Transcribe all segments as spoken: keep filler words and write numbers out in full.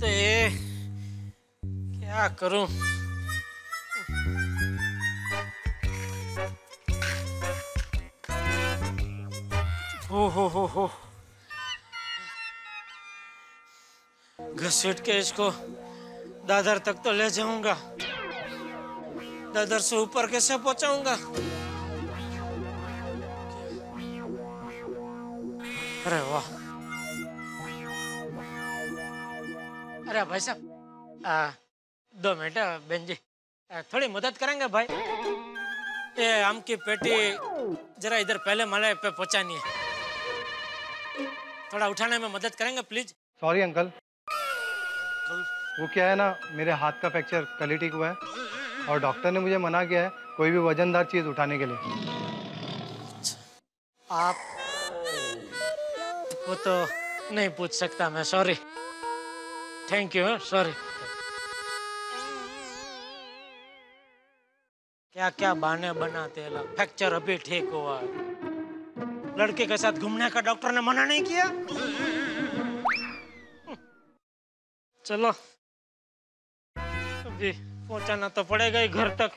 लगते हैं, क्या करूं? हो हो हो हो घसीट के इसको दादर तक तो ले जाऊंगा, दादर से ऊपर कैसे पहुंचाऊंगा? अरे वाह! अरे भाई साहब, दो मिनट बहन जी, आ, थोड़ी मदद करेंगे भाई? ये आम की पेटी जरा इधर पहले माले पे पहुंचानी है, थोड़ा उठाने में मदद करेंगे प्लीज? सॉरी अंकल, वो क्या है ना, मेरे हाथ का फ्रैक्चर कल ही ठीक हुआ है और डॉक्टर ने मुझे मना किया है कोई भी वजनदार चीज उठाने के लिए। आप वो तो नहीं पूछ सकता मैं, सॉरी। Thank you, sorry. क्या क्या बहाने बनाते हैं लोग। फ्रैक्चर अभी ठीक हुआ, लड़के के साथ घूमने का डॉक्टर ने मना नहीं किया। चलो अभी पहुंचाना तो पड़ेगा ही घर तक।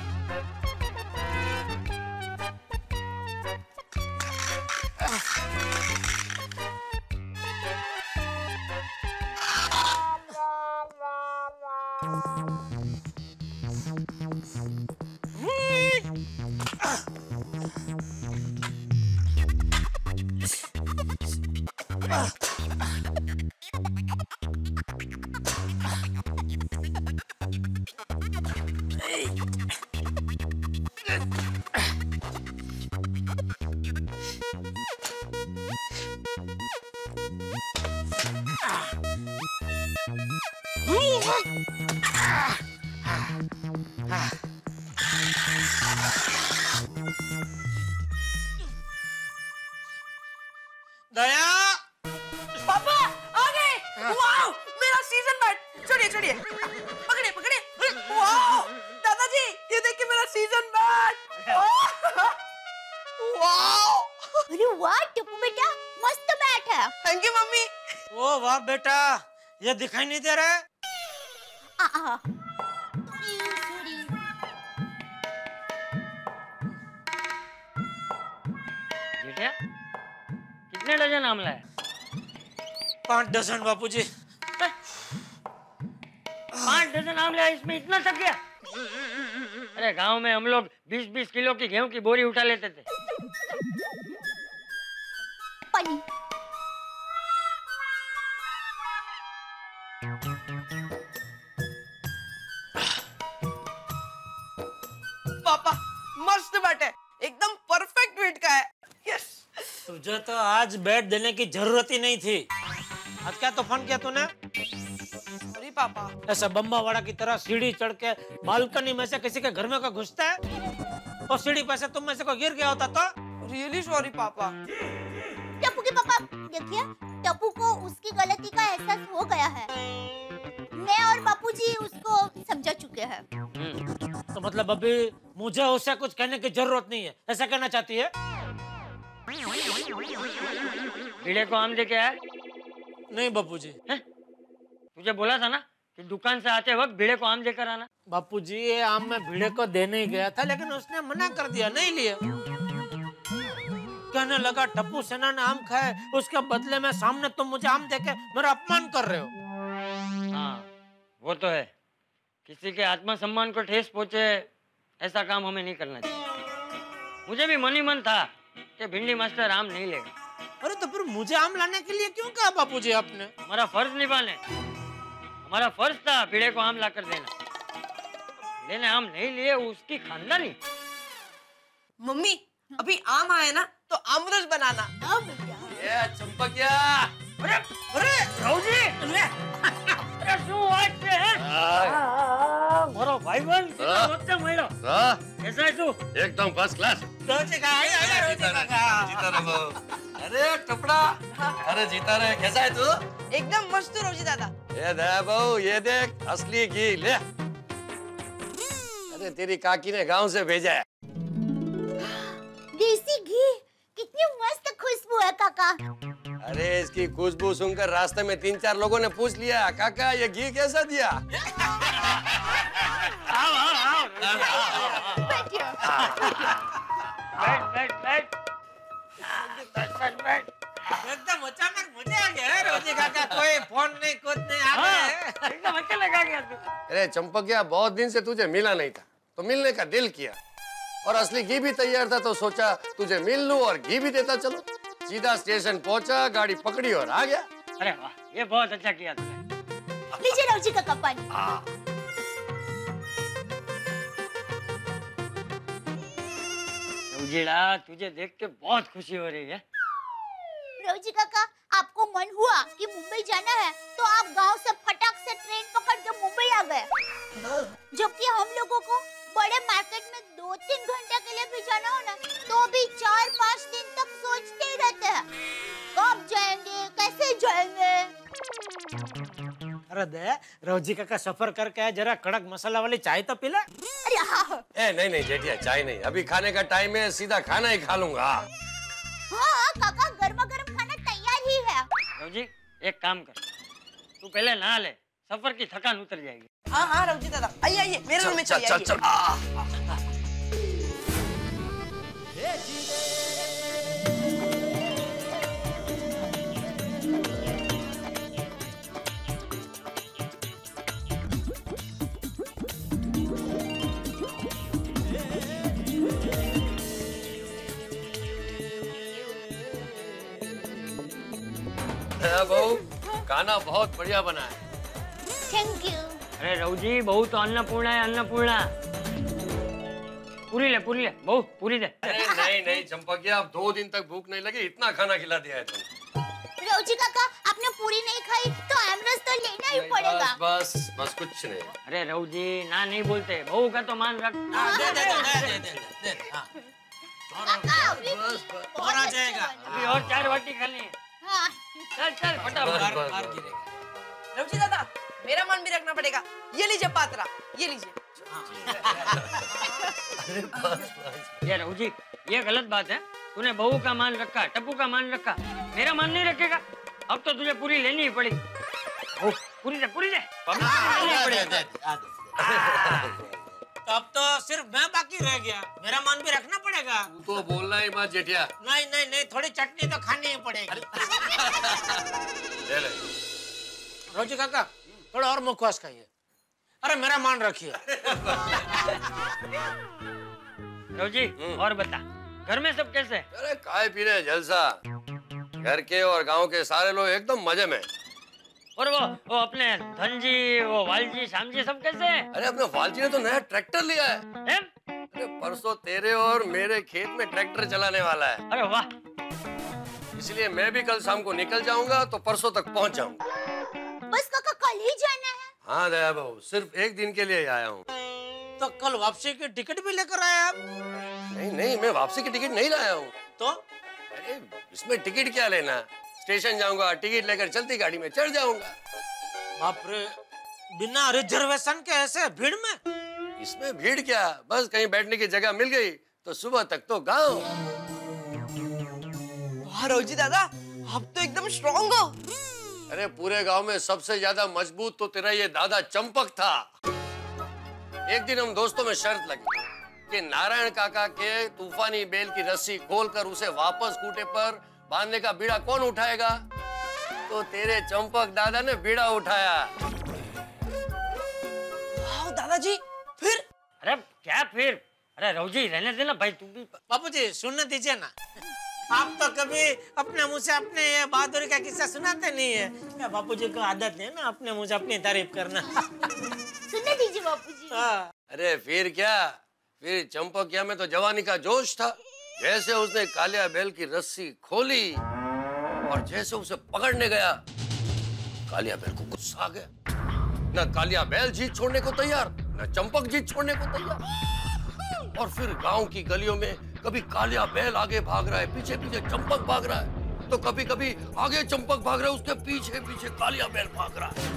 दया, पापा आ गए। वाओ, मेरा सीजन बैट। छोड़िए छोड़िए, पकड़े पकड़े। वाओ दादाजी, ये देखिए मेरा सीजन बैट। वाओ, अरे वाह टप्पू बेटा, मस्त बैट है। Thank you mummy. ओ वाह बेटा, ये दिखाई नहीं दे रहा है? आ, आ, बेटा, कितने डजन आमला है? पांच डजन बापूजी। पांच डजन आमला है, इसमें इतना थक गया? अरे गांव में हम लोग बीस बीस किलो की गेहूं की बोरी उठा लेते थे। पानी। पापा मस्त बैट है, एकदम परफेक्ट वेट का है। यस। तुझे तो आज बैट देने की जरूरत ही नहीं थी। आज क्या तूफान किया तूने? सॉरी पापा। ऐसा बम्बा वाड़ा की तरह सीढ़ी चढ़ के बालकनी में से किसी के घर में को घुसता है, और सीढ़ी पे से तुम में से कोई गिर गया होता तो? रियली सॉरी पापा। टप्पू के पापा देखिए, टप्पू को उसकी गलती का एहसास हो गया है। मैं और बापूजी उसको समझा चुके हैं। तो मतलब अभी मुझे उससे कुछ कहने की जरूरत नहीं है, ऐसा कहना चाहती है? भिड़े को आम लेके आया? नहीं बापूजी। तुझे बोला था ना कि दुकान से आते वक्त भिड़े को आम लेकर आना। बापूजी ये आम मैं भिड़े को देने ही गया था, लेकिन उसने मना कर दिया, नहीं लिया। कहने लगा टप्पू सेना ने आम खाए, उसके बदले में सामने तुम मुझे आम देके मेरा अपमान कर रहे हो। हाँ वो तो है, किसी के आत्मसम्मान को ठेस पहुंचे ऐसा काम हमें नहीं करना चाहिए। मुझे भी मन ही मन था कि भिंडी मास्टर आम नहीं लेगा। अरे तो फिर मुझे आम लाने के लिए क्यों कहा बापूजी आपने? हमारा फर्ज निभाने, हमारा फर्ज था भिड़े को आम लाकर देना। लेने आम नहीं लिए उसकी खानदानी। मम्मी अभी आम आए ना तो आमरस बनाना। ये चंपकिया। अरे अरे राउजी, अरे શું વાત છે? મારો ભાઈબંધ કેટલો વચ્ચે મળ્યો? कैसा है तू? एकदम फर्स्ट क्लास। जीता रहो। अरे टुकड़ा, अरे जीता रहे। कैसा है तू? एकदम मस्त रोजी दादा। ये दया बहू, ये देख असली घी ले। अरे तेरी काकी ने गांव से भेजा है। देसी घी, कितनी मस्त खुशबू है काका। अरे इसकी खुशबू सुनकर रास्ते में तीन चार लोगों ने पूछ लिया, काका ये घी कैसा दिया? आओ आओ आओ बैठिए। बैठ बैठ बैठ बैठ बैठ बैठ। एकदम अचानक मुझे आ गया है रोजी काका, कोई फोन नहीं कुछ नहीं आ हाँ, गए। एकदम अकेले लगा गया तू। अरे चंपकिया, बहुत दिन से तुझे मिला नहीं था तो मिलने का दिल किया, और असली घी भी तैयार था तो सोचा तुझे मिल लूं और घी भी देता चलो। सीधा स्टेशन पहुंचा, गाड़ी पकड़ी और आ गया। अरे वाह, ये बहुत अच्छा किया तूने। लीजिए रोजी काका पानी। उजीड़ा, तुझे देख के बहुत खुशी हो रही है। रोजी काका, आपको मन हुआ कि मुंबई जाना है तो आप गांव से फटाक से ट्रेन पकड़ के मुंबई आ गए, जबकि हम लोगों को बड़े मार्केट में दो तीन घंटे के लिए भी जाना हो ना तो भी चार पाँच दिन तक सोचते ही रहते हैं कब जाएंगे, कैसे जाएंगे। अरे दे, रोजी काका सफर करके आए, जरा कड़क मसाला वाली चाय तो पी ले। अरे हाँ ए नहीं नहीं जेठिया, चाय नहीं, अभी खाने का टाइम है, सीधा खाना ही खा लूंगा। हाँ काका, गर्मा गर्म खाना तैयार ही है। रोजी, एक काम कर, तू पहले नहा ले, सफर की थकान उतर जाएगी। हाँ हाँ रवजी दादा, आइए आइए मेरे रूम में चल चलिए। चल आइए। चल आ, हाँ बहू, खाना बहुत बढ़िया बना है। Thank you. अरे रवजी, बहू तो अन्नपूर्णा है, अन्नपूर्णा। पूरी ले पूरी ले बहू, पूरी दे। अरे नहीं नहीं चंपकिया, अब दो दिन तक भूख नहीं लगी, इतना खाना खिला दिया है तुमने। रोजी काका, आपने पूरी नहीं खाई तो एमरस तो लेना ही पड़ेगा। बस बस बस कुछ नहीं। अरे रवजी, ना नहीं बोलते, बहू का तो मान रख। हाँ, दे दे दे दे दे दे। हाँ। काका, अभी बस, बस। बहुत और आ अच्छा जाएगा। बना। अभी और चार बाटी खानी है। हाँ। चल चल बस, फटाफट। बार बस, बार बस। गिरेगा। रवजी दादा, मेरा मन भी रखना पड़ेगा। ये लीजिए पात्रा, ये लीजिए। ये रवजी, ये गलत बात है। तूने बहू का मान रखा, टप्पू का मान रखा, मेरा मान नहीं रखेगा। अब तो तुझे पूरी लेनी ही पड़ी। ओ, पूरी दे पूरी दे। लेनी ही पड़ेगी। तो अब तो सिर्फ मैं बाकी रह गया, मेरा मान भी रखना पड़ेगा। तू तो बोलना ही मत जेठिया। नहीं नहीं नहीं, थोड़ी चटनी तो खानी ही पड़ेगी। ले ले। रोजी काका, थोड़ा और मुखवास खाइए। अरे मेरा मान रखिए। रवजी, और बता, घर में सब कैसे? अरे खाए पी रहे जलसा, घर के और गांव के सारे लोग एकदम मजे में। और वो वो अपने धनजी, वो वालजी, श्यामजी सब कैसे हैं? अरे अपने वालजी ने तो नया ट्रैक्टर लिया है। हैं? अरे परसों तेरे और मेरे खेत में ट्रैक्टर चलाने वाला है, अरे वाह, इसलिए मैं भी कल शाम को निकल जाऊंगा तो परसों तक पहुंच जाऊंगा। बस काका, कल ही जाना है। हाँ दया बहू, सिर्फ एक दिन के लिए ही आया हूँ। तो कल वापसी की टिकट भी लेकर आए आप? नहीं नहीं, मैं वापसी की टिकट नहीं लाया हूँ। तो अरे इसमें टिकट क्या लेना, स्टेशन जाऊंगा, टिकट लेकर चलती गाड़ी में चढ़ जाऊंगा। बाप रे, बिना रिजर्वेशन के ऐसे भीड़ में? इसमें भीड़ क्या, बस कहीं बैठने की जगह मिल गई तो सुबह तक तो गाँव। वाह रवजी दादा, आप तो एकदम स्ट्रॉन्ग हो। अरे पूरे गांव में सबसे ज्यादा मजबूत तो तेरा ये दादा चंपक था। एक दिन हम दोस्तों में शर्त लगी कि नारायण काका के तूफानी बेल की रस्सी खोलकर उसे वापस खूंटे पर बांधने का बीड़ा कौन उठाएगा, तो तेरे चंपक दादा ने बीड़ा उठाया। वाह दादाजी, फिर? अरे क्या फिर? अरे रवजी, रहने देना भाई, तू भी। बापूजी सुनने दीजिए ना, आप तो कभी अपने मुंह से अपने ये बहादुरी का किस्सा सुनाते नहीं है। बापूजी को आदत है ना अपने मुंह से अपनी तारीफ करना। सुनने दीजिए बापूजी। हाँ। अरे फिर क्या, फिर चंपकिया में तो जवानी का जोश था। जैसे उसने कालिया बैल की रस्सी खोली और जैसे उसे पकड़ने गया, कालिया बैल को गुस्सा आ गया। न कालिया बैल जीत छोड़ने को तैयार, न चंपक जीत छोड़ने को तैयार। और फिर गांव की गलियों में कभी कालिया बैल आगे भाग रहा है, पीछे पीछे चंपक भाग रहा है, तो कभी कभी आगे चंपक भाग रहा है, उसके पीछे पीछे कालिया बैल भाग रहा है।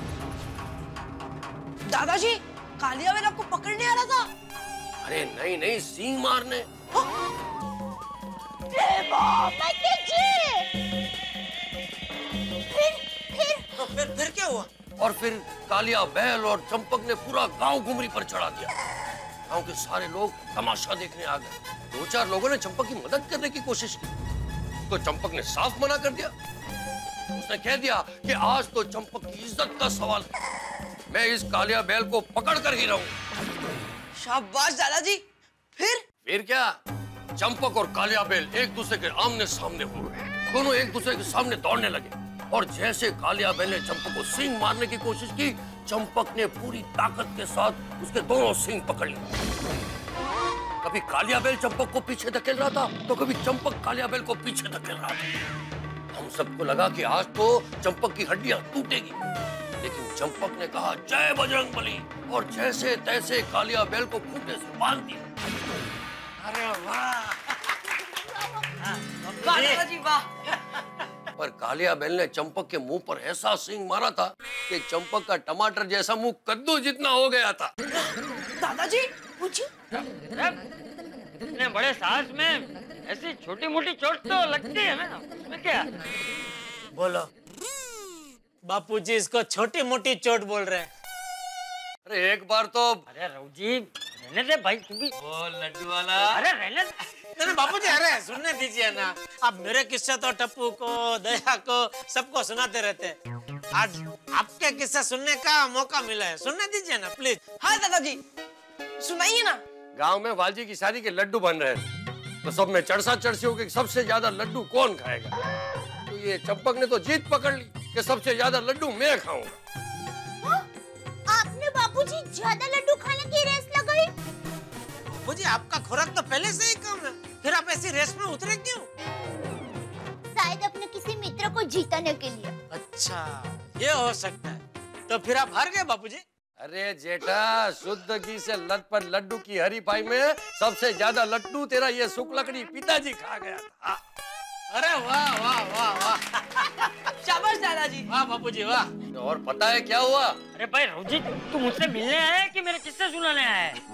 दादाजी, कालिया बैल आपको पकड़ने आ रहा था? अरे नहीं नहीं, सींग मारने। फिर फिर क्या हुआ? और फिर कालिया बैल और चंपक ने पूरा गांव घुमरी पर चढ़ा दिया। गांव के सारे लोग तमाशा देखने आ गए। दो चार लोगों ने चंपक की मदद करने की कोशिश की तो चंपक ने साफ मना कर दिया। उसने कह दिया कि आज तो चंपक की इज्जत का सवाल है, मैं इस कालिया बैल को पकड़ कर ही रहूं। शाबाश दादाजी। फिर फिर क्या, चंपक और कालिया बैल एक दूसरे के आमने सामने हो गए। दोनों एक दूसरे के सामने दौड़ने लगे और जैसे कालिया बैल ने चंपक को सींग मारने की कोशिश की, चंपक ने पूरी ताकत के साथ उसके दोनों सींग पकड़ लिए। कभी कालिया बैल चंपक को पीछे धकेल रहा था तो कभी चंपक कालिया बैल को पीछे धकेल रहा था। हम सबको लगा कि आज तो चंपक की हड्डियां टूटेगी, लेकिन चंपक ने कहा जय बजरंगबली और जैसे तैसे कालिया बैल को खूंटे से बांध दिया। अरे वाह! वाह दादाजी वाह। पर कालिया बैल ने चंपक के मुंह पर ऐसा सींग मारा था कि चंपक का टमाटर जैसा मुंह कद्दू जितना हो गया था। दादाजी पूछिए। इतने बड़े साहस में ऐसी छोटी मोटी चोट तो लगती है ना, उसमें क्या? बोलो। बापूजी इसको छोटी मोटी चोट बोल रहे हैं। अरे एक बार तो अरे रघुजी रहने दे भाई, तू भी। ओ लड्डू वाला। अरे रहने दे। नहीं नहीं बापूजी, अरे सुनने दीजिए ना। आप मेरे किस्से तो टप्पू को, दया को, सबको सुनाते रहते हैं। आज आपके किस्से सुनने का मौका मिला है, सुनने दीजिए ना प्लीज। हाँ दादाजी सुनाइए ना। गांव में वालजी की शादी के लड्डू बन रहे थे तो सब में चर्चा चर्ची हो गई सबसे ज्यादा लड्डू कौन खाएगा। तो ये चंपक ने तो जीत पकड़ ली कि सबसे ज्यादा लड्डू मैं खाऊंगा। आपने बाबूजी ज्यादा लड्डू खाने की रेस लगाई? बापूजी आपका खुराक तो पहले से ही कम है, फिर आप ऐसी रेस में उतरे क्यों? शायद अपने किसी मित्र को जीतने के लिए। अच्छा ये हो सकता है। तो फिर आप हार गए बापूजी? अरे जेठा, शुद्ध घी से लटपट लड्डू की हरीफाई में सबसे ज्यादा लड्डू तेरा ये सुकलकड़ी पिताजी खा गया था। अरे वाह वाह वाह वाह! शाबाश दादाजी। वाह बापूजी वाह! और पता है क्या हुआ? अरे भाई रघुजी, तू मुझसे मिलने आया है कि मेरे किस्से सुनाने आया है?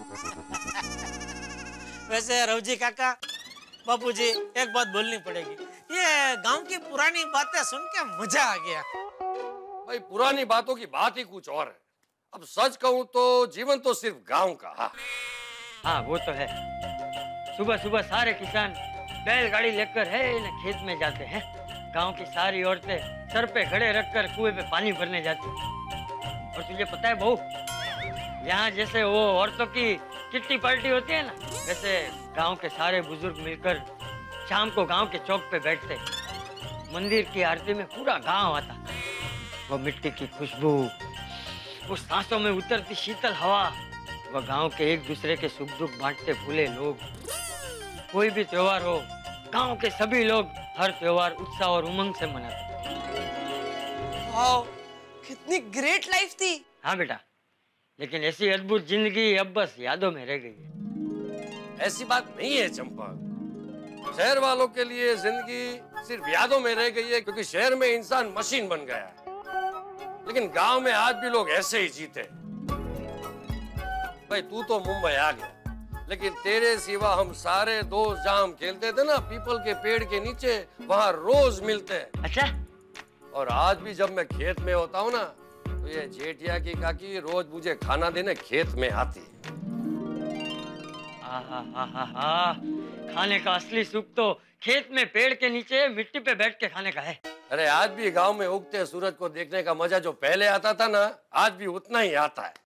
वैसे रघुजी काका, बापूजी एक बात बोलनी पड़ेगी। ये गांव की पुरानी बातें सुन के मजा आ गया। भाई पुरानी बातों की बात ही कुछ और है। अब सच कहूँ तो जीवन तो सिर्फ गांव का। हाँ हाँ वो तो है। सुबह सुबह सारे किसान बैलगाड़ी लेकर है ना खेत में जाते हैं। गांव की सारी औरतें सर पे खड़े रखकर कुएं पे पानी भरने जाती हैं। और तुझे पता है बहू, यहाँ जैसे वो औरतों की किट्टी पार्टी होती है ना, वैसे गांव के सारे बुजुर्ग मिलकर शाम को गांव के चौक पे बैठते। मंदिर की आरती में पूरा गांव आता। वो मिट्टी की खुशबू, वो सांसों में उतरती शीतल हवा, वह गांव के एक दूसरे के सुख दुख बांटते फूले लोग। कोई भी त्योहार हो, गांव के सभी लोग हर त्योहार उत्साह और उमंग से मनाते। वाओ, कितनी ग्रेट लाइफ थी। हाँ बेटा, लेकिन ऐसी अद्भुत जिंदगी अब बस यादों में रह गई है। ऐसी बात नहीं है चंपा। शहर वालों के लिए जिंदगी सिर्फ यादों में रह गई है क्योंकि शहर में इंसान मशीन बन गया है। लेकिन गांव में आज भी लोग ऐसे ही जीते। भाई तू तो मुंबई आ गया, लेकिन तेरे सिवा हम सारे दोस्त जहां हम खेलते थे ना पीपल के पेड़ के नीचे, वहां रोज मिलते हैं। अच्छा? और आज भी जब मैं खेत में होता हूँ ना तो ये जेठिया की काकी रोज मुझे खाना देने खेत में आती है। आहा हा हा हा, खाने का असली सुख तो खेत में पेड़ के नीचे मिट्टी पे बैठ के खाने का है। अरे आज भी गांव में उगते सूरज को देखने का मजा जो पहले आता था ना, आज भी उतना ही आता है।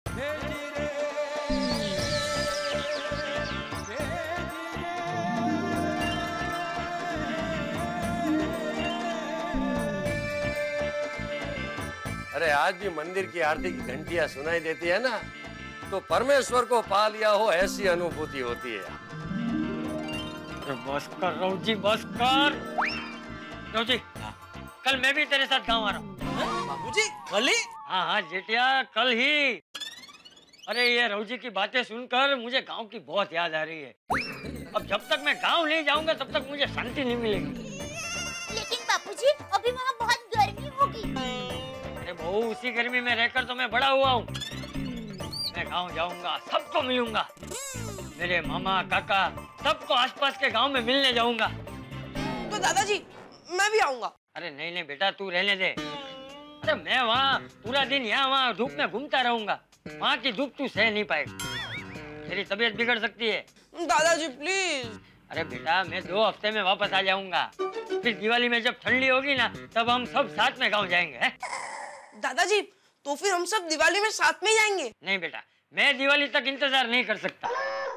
अरे आज भी मंदिर की आरती की घंटियां सुनाई देती है ना, तो परमेश्वर को पा लिया हो ऐसी अनुभूति होती है। अरे बस कर रघुजी, बस कर। रघुजी, कल मैं भी तेरे साथ गांव आ रहा हूँ। बाबूजी कल ही? हाँ हाँ जेठिया, कल ही। अरे ये रघुजी की बातें सुनकर मुझे गांव की बहुत याद आ रही है। अब जब तक मैं गांव नहीं जाऊंगा तब तक मुझे शांति नहीं मिलेगी। लेकिन बापूजी अभी वहाँ बहुत गर्मी होगी। अरे बहू, उसी गर्मी में रहकर तो मैं बड़ा हुआ हूँ। मैं गांव जाऊंगा, सबको मिलूंगा। मेरे मामा काका सबको आसपास के गांव में मिलने जाऊंगा। तो दादाजी मैं भी आऊंगा। अरे नहीं नहीं बेटा, तू रहने दे। अरे मैं वहाँ पूरा दिन यहाँ वहाँ धूप में घूमता रहूंगा, वहाँ की धूप तू सह नहीं पाएगी, तेरी तबीयत बिगड़ सकती है। दादाजी प्लीज। अरे बेटा मैं दो हफ्ते में वापस आ जाऊंगा, फिर दिवाली में जब ठंडी होगी ना तब हम सब साथ में गाँव जाएंगे। है? दादाजी तो फिर हम सब दिवाली में साथ में जाएंगे? नहीं बेटा, मैं दिवाली तक इंतजार नहीं कर सकता।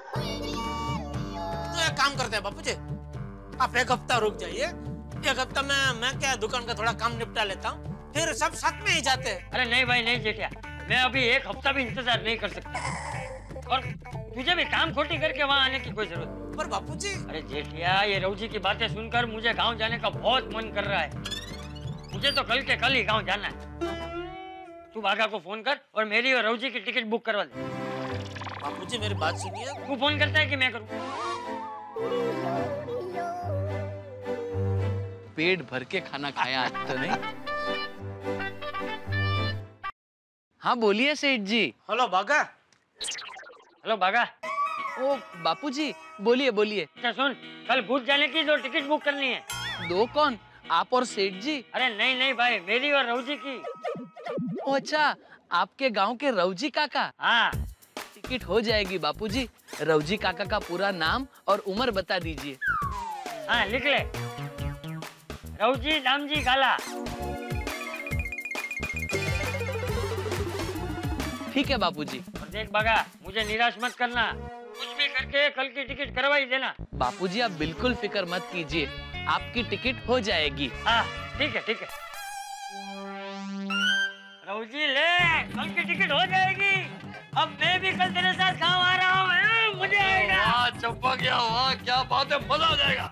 तो एक काम करते हैं बापू जी, आप एक हफ्ता रुक जाइए, एक हफ्ता में मैं क्या दुकान का थोड़ा काम निपटा लेता हूँ, फिर सब साथ में ही जाते हैं। अरे नहीं भाई नहीं जेठिया, मैं अभी एक हफ्ता भी इंतजार नहीं कर सकता, और तुझे भी काम खोटी करके वहाँ आने की कोई जरूरत नहीं। पर बापू जी। अरे जेठिया ये रघु जी की बातें सुनकर मुझे गांव जाने का बहुत मन कर रहा है, मुझे तो कल के कल ही गांव जाना है। तू बाघा को फोन कर और मेरी और रघु जी की टिकट बुक करवा दे। बापू जी मेरी बात सुनिए। तू फोन करता है कि मैं करूँ? पेट भर के खाना खाया आज तो नहीं। हाँ बोलिए सेठ जी। हेलो बाघा। हेलो बाघा। ओ बापूजी बोलिए बोलिए। अच्छा सुन, कल भूत जाने की दो टिकट बुक करनी है। दो कौन, आप और सेठ जी? अरे नहीं नहीं भाई, मेरी और रघु जी की। ओ अच्छा, आपके गांव के रघु जी काका? हाँ टिकट हो जाएगी बापूजी। रघु जी काका का पूरा नाम और उम्र बता दीजिए। हाँ लिख ले, रघु जी दाम जी गाला। ठीक है बापूजी। और देख बागा, मुझे निराश मत करना, कुछ भी करके कल की टिकट करवा ही देना। बापूजी आप बिल्कुल फिक्र मत कीजिए, आपकी टिकट हो जाएगी। हाँ ठीक है ठीक है। रघु जी ले, कल की टिकट हो जाएगी। अब मैं भी कल तेरे साथ गाँव आ रहा हूँ, मुझे आएगा। वाह चंपा क्या, वाह क्या बात है, मजा आ जाएगा।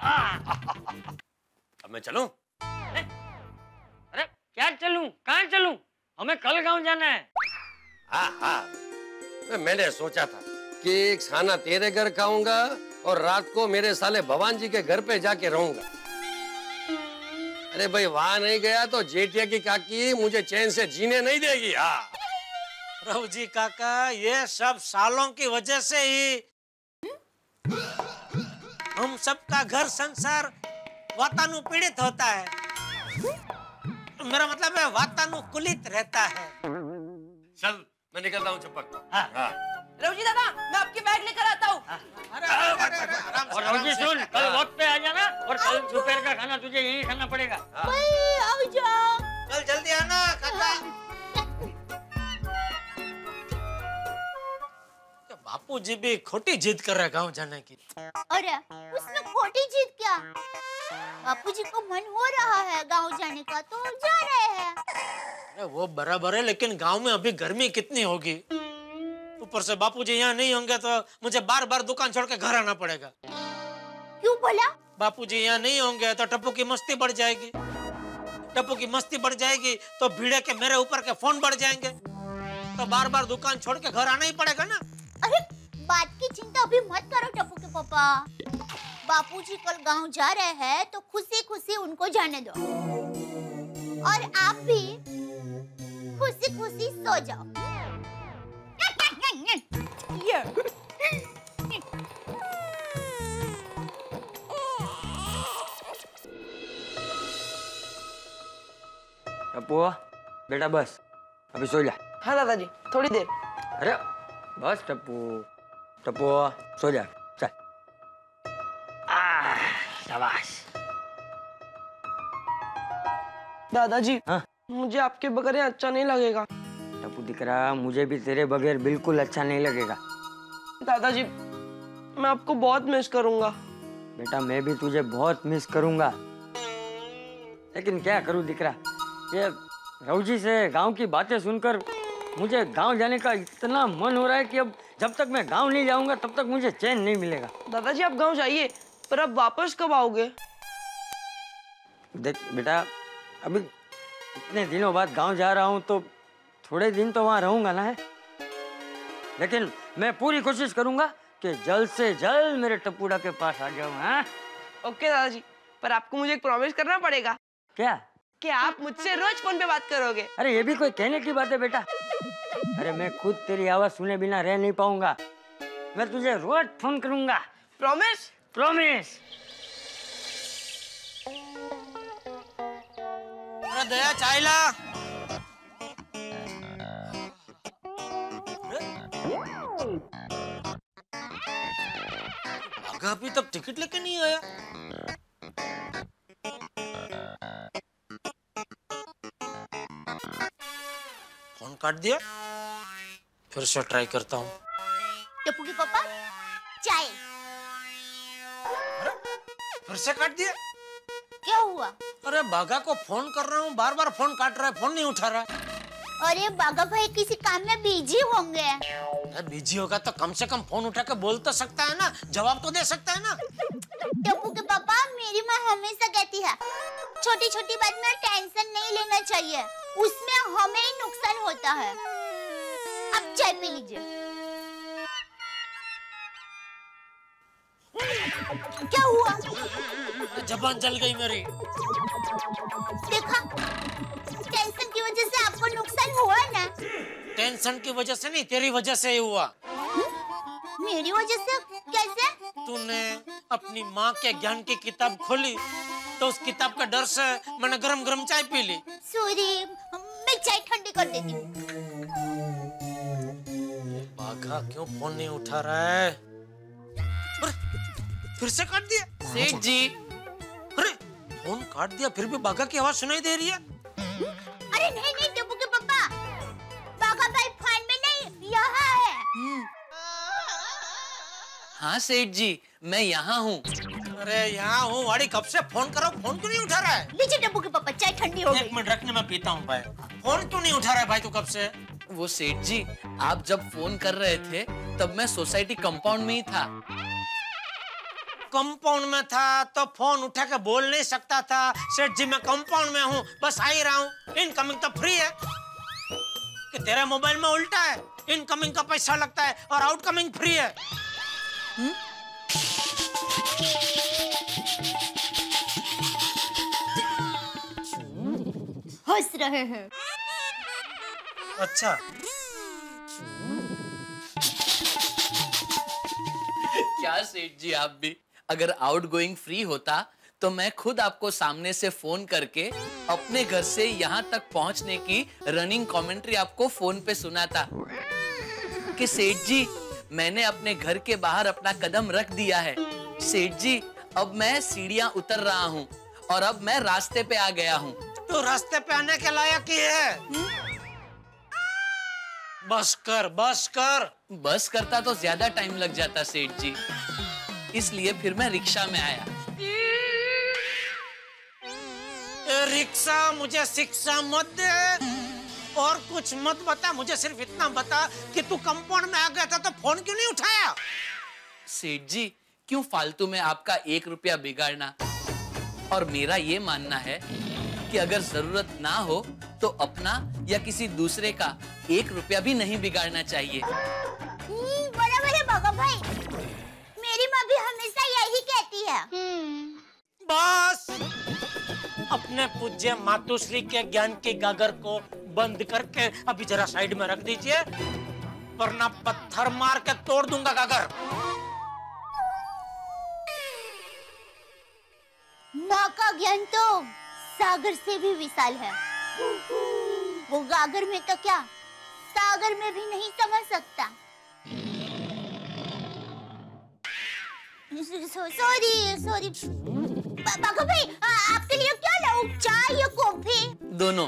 अब मैं चलूं? अरे क्या चलूं, कहाँ चलूं? हमें कल गाँव जाना है। हाँ हाँ, मैंने सोचा था कि एक खाना तेरे घर खाऊंगा और रात को मेरे साले भगवान जी के घर पे जाके रहूंगा। अरे भाई वहां नहीं गया तो जेठिया की काकी मुझे चैन से जीने नहीं देगी। हाँ रघु जी काका, ये सब सालों की वजह से ही हम सबका घर संसार वातानुपीड़ित होता है। मेरा मतलब है वातानुकूलित रहता है। चल मैं निकलता हूँ चंपक। हाँ। हाँ। रघु जी दादा, मैं आपकी बैग लेकर आता हूँ। अरे अरे, अरे, अरे, आराम से, और आराम रघु जी से। सुन, कल वक्त पे आ जाना और कल दोपहर का खाना तुझे यही खाना पड़ेगा। आओ जाओ। कल जल्दी आना काका। बापू जी भी खोटी जिद कर रहे हैं गाँव जाने की। अरे उसमें खोटी जिद क्या? बापूजी को मन हो रहा है गांव जाने का तो जा रहे हैं। अरे वो बराबर है, लेकिन गांव में अभी गर्मी कितनी होगी, ऊपर से बापूजी यहाँ नहीं होंगे तो मुझे बार बार दुकान छोड़ के घर आना पड़ेगा। क्यों बोला? बापूजी यहाँ नहीं होंगे तो टप्पू की मस्ती बढ़ जाएगी, टप्पू की मस्ती बढ़ जाएगी तो भीड़े के मेरे ऊपर के फोन बढ़ जाएंगे, तो बार बार दुकान छोड़ के घर आना ही पड़ेगा ना। अरे बात की चिंता अभी मत करो टप्पू के पापा, बापूजी कल गांव जा रहे हैं तो खुशी खुशी उनको जाने दो, और आप भी खुशी खुशी सो जाओ। ये टप्पू बेटा बस, अभी सो जा। हाँ दादाजी, थोड़ी देर। अरे बस टप्पू, टप्पू सो जा, चल। आह, शाबाश। दादाजी हाँ? मुझे आपके बगैर यहाँ अच्छा नहीं लगेगा। टप्पू दिख रहा, मुझे भी तेरे बगैर बिल्कुल अच्छा नहीं लगेगा। दादाजी मैं आपको बहुत मिस करूंगा। बेटा मैं भी तुझे बहुत मिस करूंगा, लेकिन क्या करूं दिख रहा, ये रघु जी से गांव की बातें सुनकर मुझे गांव जाने का इतना मन हो रहा है कि अब जब तक मैं गांव नहीं जाऊंगा तब तक मुझे चैन नहीं मिलेगा। दादाजी आप गांव जाइए, पर अब वापस कब आओगे? देख बेटा, अभी इतने दिनों बाद गांव जा रहा हूं तो थोड़े दिन तो वहां रहूंगा ना है, लेकिन मैं पूरी कोशिश करूंगा कि जल्द से जल्द मेरे टप्पूड़ा के पास आ जाऊं। हाँ? ओके दादाजी, पर आपको मुझे एक प्रॉमिस करना पड़ेगा। क्या? कि आप मुझसे रोज फोन पे बात करोगे। अरे ये भी कोई कहने की बात है बेटा, अरे मैं खुद तेरी आवाज सुने बिना रह नहीं पाऊंगा, मैं तुझे रोज फोन करूंगा। प्रॉमिस? प्रॉमिस। अरे दया चाय ला। बाघा अभी तक टिकट लेके नहीं आया। फोन काट दिया, फिर से ट्राई करता हूँ। टप्पू के पापा चाय। फिर से काट दिया। क्या हुआ? अरे बाघा को फोन कर रहा हूँ, बार बार फोन काट रहा है, फोन नहीं उठा रहा है। अरे बाघा भाई किसी काम में बिजी होंगे। अरे बिजी होगा तो कम से कम फोन उठा के बोल तो सकता है ना, जवाब तो दे सकता है ना। टप्पू के पापा, मेरी माँ हमेशा कहती है छोटी छोटी बात में टेंशन नहीं लेना चाहिए, उसमें हमें ही नुकसान होता है। अब चाय पी लीजिए। क्या हुआ? जबान जल गई मेरी। देखा, टेंशन की वजह से आपको नुकसान हुआ ना। टेंशन की वजह से नहीं, तेरी वजह से ही हुआ। मेरी वजह से? कैसे? तूने अपनी माँ के ज्ञान की किताब खोली तो उस किताब का डर से मैंने गरम गरम चाय पी ली। सॉरी, मैं चाय ठंडी कर देती हूँ। बाघा क्यों फोन नहीं उठा रहा है? अरे, फिर से काट दिया। सेठ जी, अरे फोन काट दिया, फिर भी बाघा की आवाज सुनाई दे रही है। अरे नहीं नहीं टप्पू के पापा, बाघा भाई फोन में नहीं, यहाँ है। हाँ सेठ जी, मैं यहाँ हूँ। अरे यहाँ हूँ वाड़ी, कब से फोन करो, फोन क्यों नहीं उठा रहा है? लीजिए टप्पू के पापा, चाय ठंडी हो एक गई। मिनट रखने, मैं पीता हूँ भाई। फोन क्यों नहीं उठा रहा है भाई तू कब से? वो सेठ जी, आप जब फोन कर रहे थे तब मैं सोसाइटी कंपाउंड में ही था। कंपाउंड में था तो फोन उठा के बोल नहीं सकता था सेठ जी मैं कंपाउंड में हूँ, बस आ ही रहा हूँ। इनकमिंग तो फ्री है कि तेरे मोबाइल में उल्टा है, इनकमिंग का पैसा लगता है और आउटकमिंग फ्री है। हुँ? हंस रहे हैं। अच्छा, क्या सेठ जी, आप भी अगर आउटगोइंग फ्री होता तो मैं खुद आपको सामने से फोन करके अपने घर से यहाँ तक पहुँचने की रनिंग कमेंट्री आपको फोन पे सुनाता कि सेठ जी मैंने अपने घर के बाहर अपना कदम रख दिया है। सेठ जी अब मैं सीढ़ियाँ उतर रहा हूँ और अब मैं रास्ते पे आ गया हूँ। तू रास्ते पे आने के लायक ही है। बस कर, बस कर। बस करता तो ज्यादा टाइम लग जाता सेठ जी, इसलिए फिर मैं रिक्शा में आया। ए, रिक्शा मुझे शिक्षा मत दे और कुछ मत बता, मुझे सिर्फ इतना बता कि तू कंपाउंड में आ गया था तो फोन क्यों नहीं उठाया? सेठ जी क्यों फालतू में आपका एक रुपया बिगाड़ना, और मेरा ये मानना है कि अगर जरूरत ना हो तो अपना या किसी दूसरे का एक रुपया भी नहीं बिगाड़ना चाहिए। बराबर है बाघा भाई, मेरी माँ भी हमेशा यही कहती है। बस अपने पूज्य मातुश्री के ज्ञान की गागर को बंद करके अभी जरा साइड में रख दीजिए, वरना पत्थर मार के तोड़ दूंगा गागर। माँ का ज्ञान तो सागर से भी विशाल है, वो गागर में तो क्या सागर में भी नहीं समझ सकता। सॉरी सॉरी बाघा भाई, आ, आपके लिए क्या लाऊं, चाय या कॉफी? दोनों।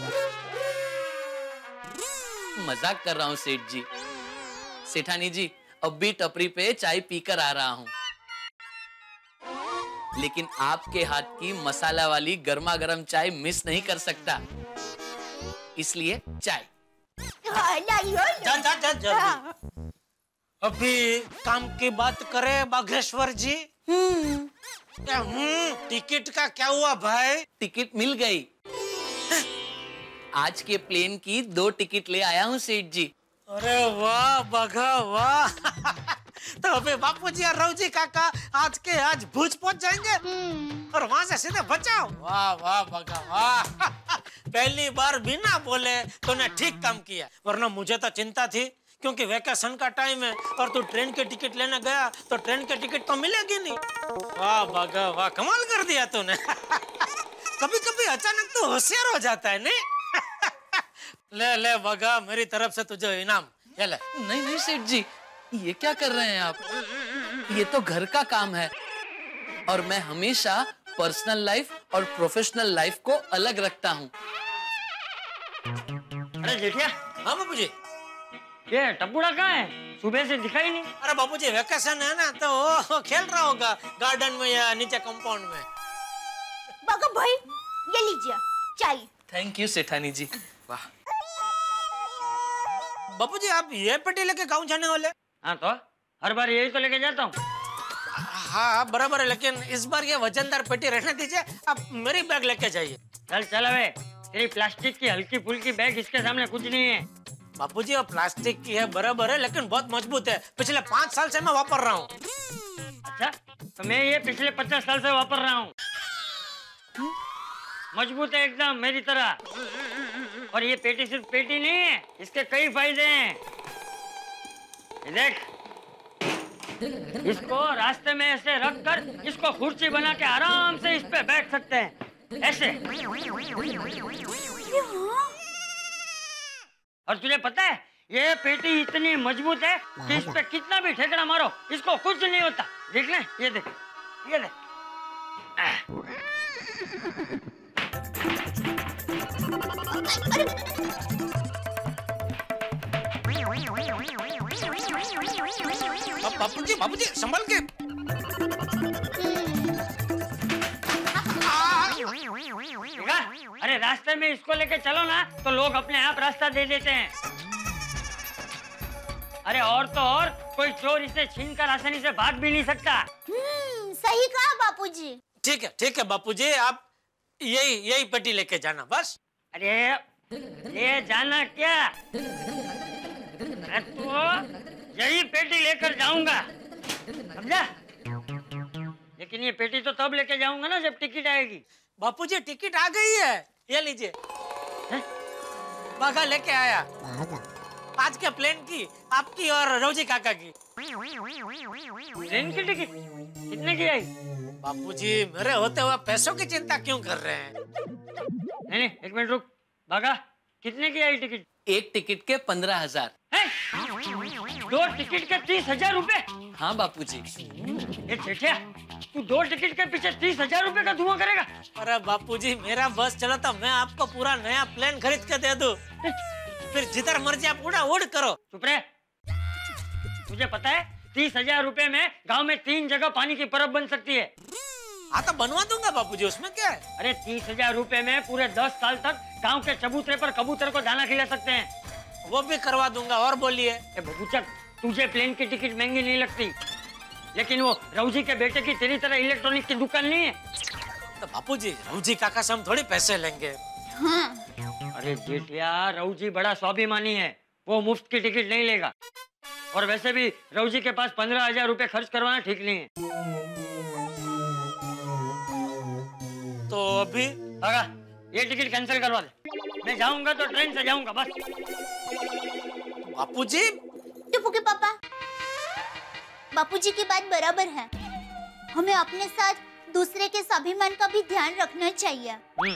मजाक कर रहा हूँ सेठ जी। सेठानी जी अब भी टपरी पे चाय पीकर आ रहा हूँ, लेकिन आपके हाथ की मसाला वाली गर्मा गर्म चाय मिस नहीं कर सकता, इसलिए चाय। हाँ, लाइयो, जा, जा, जा, जा। अभी काम की बात करें बाघेश्वर जी। क्या हम्म टिकट का क्या हुआ भाई? टिकट मिल गई। आज के प्लेन की दो टिकट ले आया हूँ सेठ जी। अरे वाह बाघा वाह। तो अबे बापू जी और राव जी काका आज के आज भुज पहुंच जाएंगे और वहां से सीधे बचाओ। वाह वाह बाघा वाह। पहली बार बिना बोले तूने ठीक काम किया, वरना मुझे तो चिंता थी क्योंकि वैकेशन का टाइम है और तू ट्रेन के टिकट लेने गया तो ट्रेन के टिकट तो मिलेगी नहीं। वाह बाघा वाह, कमाल कर दिया तूने। कभी कभी अचानक तो होशियार हो जाता है नहीं? ले ले बाघा, मेरी तरफ से तुझे इनाम, ये ले। नहीं नहीं सेठ जी, ये क्या कर रहे हैं आप? ये तो घर का काम है और मैं हमेशा पर्सनल लाइफ और प्रोफेशनल लाइफ को अलग रखता हूँ। अरे जेठिया, हाँ बापूजी। ये टप्पूड़ा कहाँ है? सुबह से दिखाई नहीं। अरे बापूजी वेकेशन है ना, तो वो खेल रहा होगा गार्डन में या नीचे कंपाउंड में। बागा भाई ये लीजिए चाय। थैंक यू सेठानी जी। वाह। बापूजी आप ये पेटी लेके गाँव जाने वाले? हाँ तो हर बार यही तो लेके जाता हूँ। हाँ बराबर है, लेकिन इस बार ये वजनदार पेटी रहने दीजिए, आप मेरी बैग लेके जाइए। चल चल अबे, तेरी प्लास्टिक की हल्की फुल्की बैग इसके सामने कुछ नहीं है। बापूजी वो प्लास्टिक की है बराबर है, लेकिन बहुत मजबूत है, पिछले पाँच साल से मैं वापर रहा हूँ। अच्छा, तो मैं ये पिछले पचास साल से वापर रहा हूँ। मजबूत है एकदम मेरी तरह। और ये पेटी सिर्फ पेटी नहीं है, इसके कई फायदे हैं। ये देख, इसको रास्ते में ऐसे रख कर इसको कुर्सी बना के आराम से इस पे बैठ सकते हैं, ऐसे। और तुझे पता है ये पेटी इतनी मजबूत है कि इस पे कितना भी ठेकड़ा मारो इसको कुछ नहीं होता। देख ले, ये देख, ये देख। बापूजी बापूजी संभल के। देखा? अरे रास्ते में इसको लेके चलो ना तो लोग अपने आप रास्ता दे देते हैं। अरे और तो और कोई चोर इसे छीन कर आसानी से भाग भी नहीं सकता। हम्म सही कहा बापूजी। ठीक है ठीक है बापूजी, आप यही यही पेटी लेके जाना बस। अरे ये जाना क्या, मैं तो यही पेटी लेकर जाऊंगा, समझा? लेकिन ये पेटी तो तब लेके जाऊंगा ना जब टिकट आएगी। बापूजी टिकट आ गई है, ये लीजिए। बागा लेके आया आज के प्लेन की, आपकी और रौजी काका की। ट्रेन की टिकट कितने की आई? बापूजी मेरे होते हुए पैसों की चिंता क्यों कर रहे हैं? नहीं नहीं एक मिनट रुक। बागा कितने की आई टिकट? एक टिकट के पंद्रह हजार। दो टिकट के तीस हजार रूपए? हाँ बापूजी। ये ठेठिया, तू दो टिकट के पीछे तीस हजार रूपए का धुआं करेगा? अरे बापूजी मेरा बस चला तो मैं आपको पूरा नया प्लेन खरीद के दे दूं, फिर जिधर मर्जी आप उड़ा उड़ करो। चुप रहे। तुझे पता है तीस हजार रूपए में गांव में तीन जगह पानी की परब बन सकती है। हाँ तो बनवा दूंगा बापूजी, उसमें क्या है? अरे तीस हजार रूपए में पूरे दस साल तक गांव के चबूतरे पर कबूतर को दाना खिला सकते हैं। वो भी करवा दूंगा। और बोलिए। बबूचक, तुझे प्लेन की टिकट महंगी नहीं लगती, लेकिन वो रौजी के बेटे की तेरी तरह इलेक्ट्रॉनिक की दुकान नहीं है। तो बापूजी रौजी काका से हम थोड़ी पैसे लेंगे। हाँ। अरे जेठिया, रौजी बड़ा स्वाभिमानी है, वो मुफ्त की टिकट नहीं लेगा। और वैसे भी रौजी के पास पंद्रह हजार रूपए खर्च करवाना ठीक नहीं है। तो अभी आगा, ये टिकट कैंसिल करवा दे। मैं जाऊंगा तो ट्रेन से जाऊंगा बस। बापूजी टप्पू के पापा, बापूजी की बात बराबर है, हमें अपने साथ दूसरे के स्वाभिमान का भी ध्यान रखना चाहिए।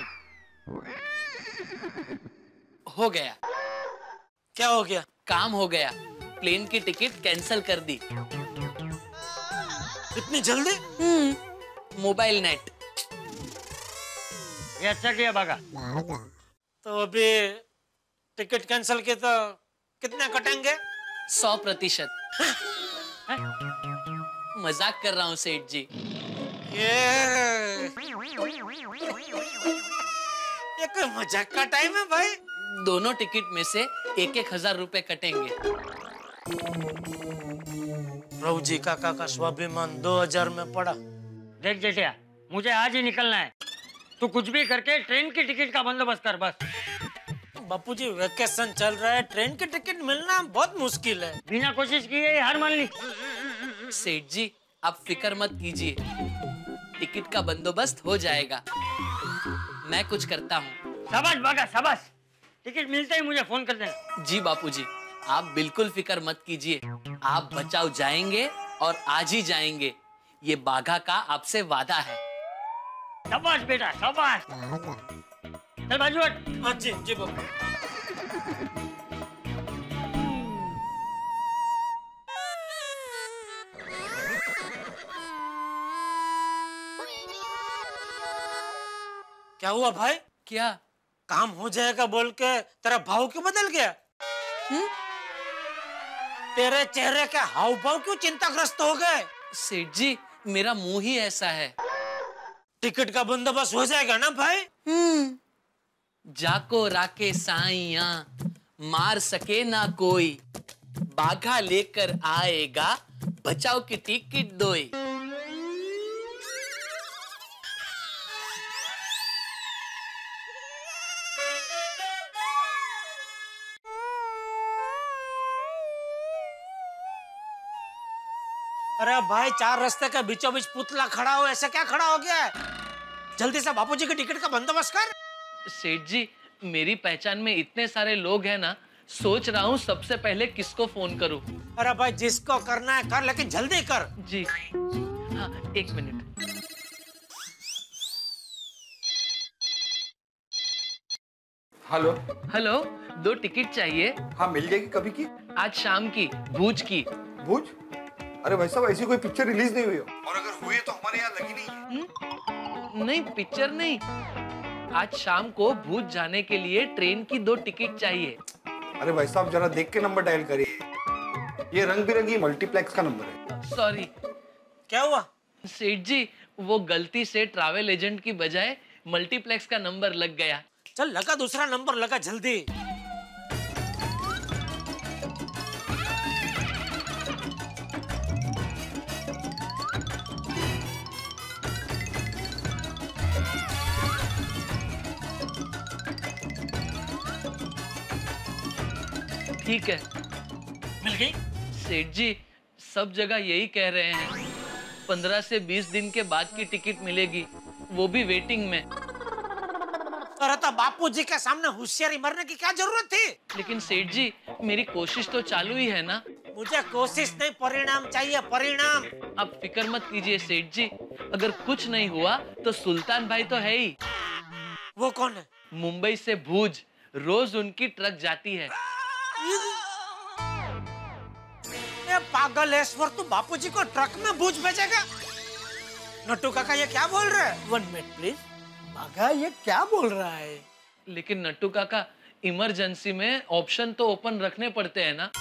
हो गया। क्या हो गया? काम हो गया, प्लेन की टिकट कैंसिल कर दी। इतनी जल्दी? हम्म मोबाइल नेट। ये अच्छा किया बागा। तो अभी टिकट कैंसिल के तो कितने कटेंगे? सौ प्रतिशत। मजाक कर रहा हूँ सेठ जी। ये ये कोई मजाक का टाइम है भाई? दोनों टिकट में से एक एक हजार रुपए कटेंगे। रौजी काका का स्वाभिमान दो हजार में पड़ा। देख जेठिया, मुझे आज ही निकलना है, तू कुछ भी करके ट्रेन की टिकट का बंदोबस्त कर बस। बापूजी वेकेशन चल रहा है, ट्रेन की टिकट मिलना बहुत मुश्किल है। बिना कोशिश किए हार मान ली। सेठ जी आप फिक्र मत कीजिए, टिकट का बंदोबस्त हो जाएगा, मैं कुछ करता हूँ। शाबाश बागा शाबाश, टिकट मिलते ही मुझे फोन कर देना। जी बापूजी, आप बिल्कुल फिक्र मत कीजिए, आप बचाव जाएंगे और आज ही जाएंगे, ये बाघा का आपसे वादा है। शाबाश बेटा शाबाश। चल बाजू हट। हाँ जी जी बाबू। क्या हुआ भाई? क्या? काम हो जाएगा बोल के तेरा भाव क्यों बदल गया? हम्म? तेरे चेहरे के हाव भाव क्यों चिंताग्रस्त हो गए? सेठ जी, मेरा मुंह ही ऐसा है। टिकट का बंदोबस्त हो जाएगा ना भाई? हम्म। जाको राके साइया मार सके ना कोई, बाघा लेकर आएगा बचाओ की टिकट दोई। अरे भाई, चार रास्ते के बीचों बीच पुतला खड़ा हो, ऐसे क्या खड़ा हो गया है? जल्दी से बापूजी की टिकट का बंदोबस्त कर। सेठ जी, मेरी पहचान में इतने सारे लोग हैं ना, सोच रहा हूँ सबसे पहले किसको फोन करूँ। अरे भाई, जिसको करना है कर, लेकिन जल्दी कर। जी हाँ, एक मिनट। हेलो। हेलो, दो टिकट चाहिए। हाँ मिल जाएगी। कभी की? आज शाम की, भूज की। भूज? अरे भाई साहब, ऐसी कोई पिक्चर रिलीज नहीं हुई हो, और अगर हुई है तो हमारे यहाँ लगी नहीं है। नहीं, पिक्चर नहीं, आज शाम को भूज जाने के लिए ट्रेन की दो टिकट चाहिए। अरे भाई साहब, जरा देख के नंबर डायल करिए, ये रंग बिरंगी मल्टीप्लेक्स का नंबर है। सॉरी। क्या हुआ? सेठ जी, वो गलती से ट्रैवल एजेंट की बजाय मल्टीप्लेक्स का नंबर लग गया। चल लगा, दूसरा नंबर लगा, जल्दी। ठीक है, मिल गई? सेठ जी, सब जगह यही कह रहे हैं, पंद्रह से बीस दिन के बाद की टिकट मिलेगी, वो भी वेटिंग में। अरे तो बापूजी के सामने होशियारी मरने की क्या जरूरत थी? लेकिन सेठ जी, मेरी कोशिश तो चालू ही है ना। मुझे कोशिश नहीं, परिणाम चाहिए, परिणाम। आप फिक्र मत कीजिए सेठ जी, अगर कुछ नहीं हुआ तो सुल्तान भाई तो है ही। वो कौन है? मुंबई से भूज रोज उनकी ट्रक जाती है। ये पागल ऐश्वर, तू बापूजी को ट्रक में भूज भेजेगा? नट्टू काका, ये क्या बोल रहा है? One minute please. बाघा ये क्या बोल रहा है? लेकिन नट्टू काका, इमरजेंसी में ऑप्शन तो ओपन रखने पड़ते हैं ना।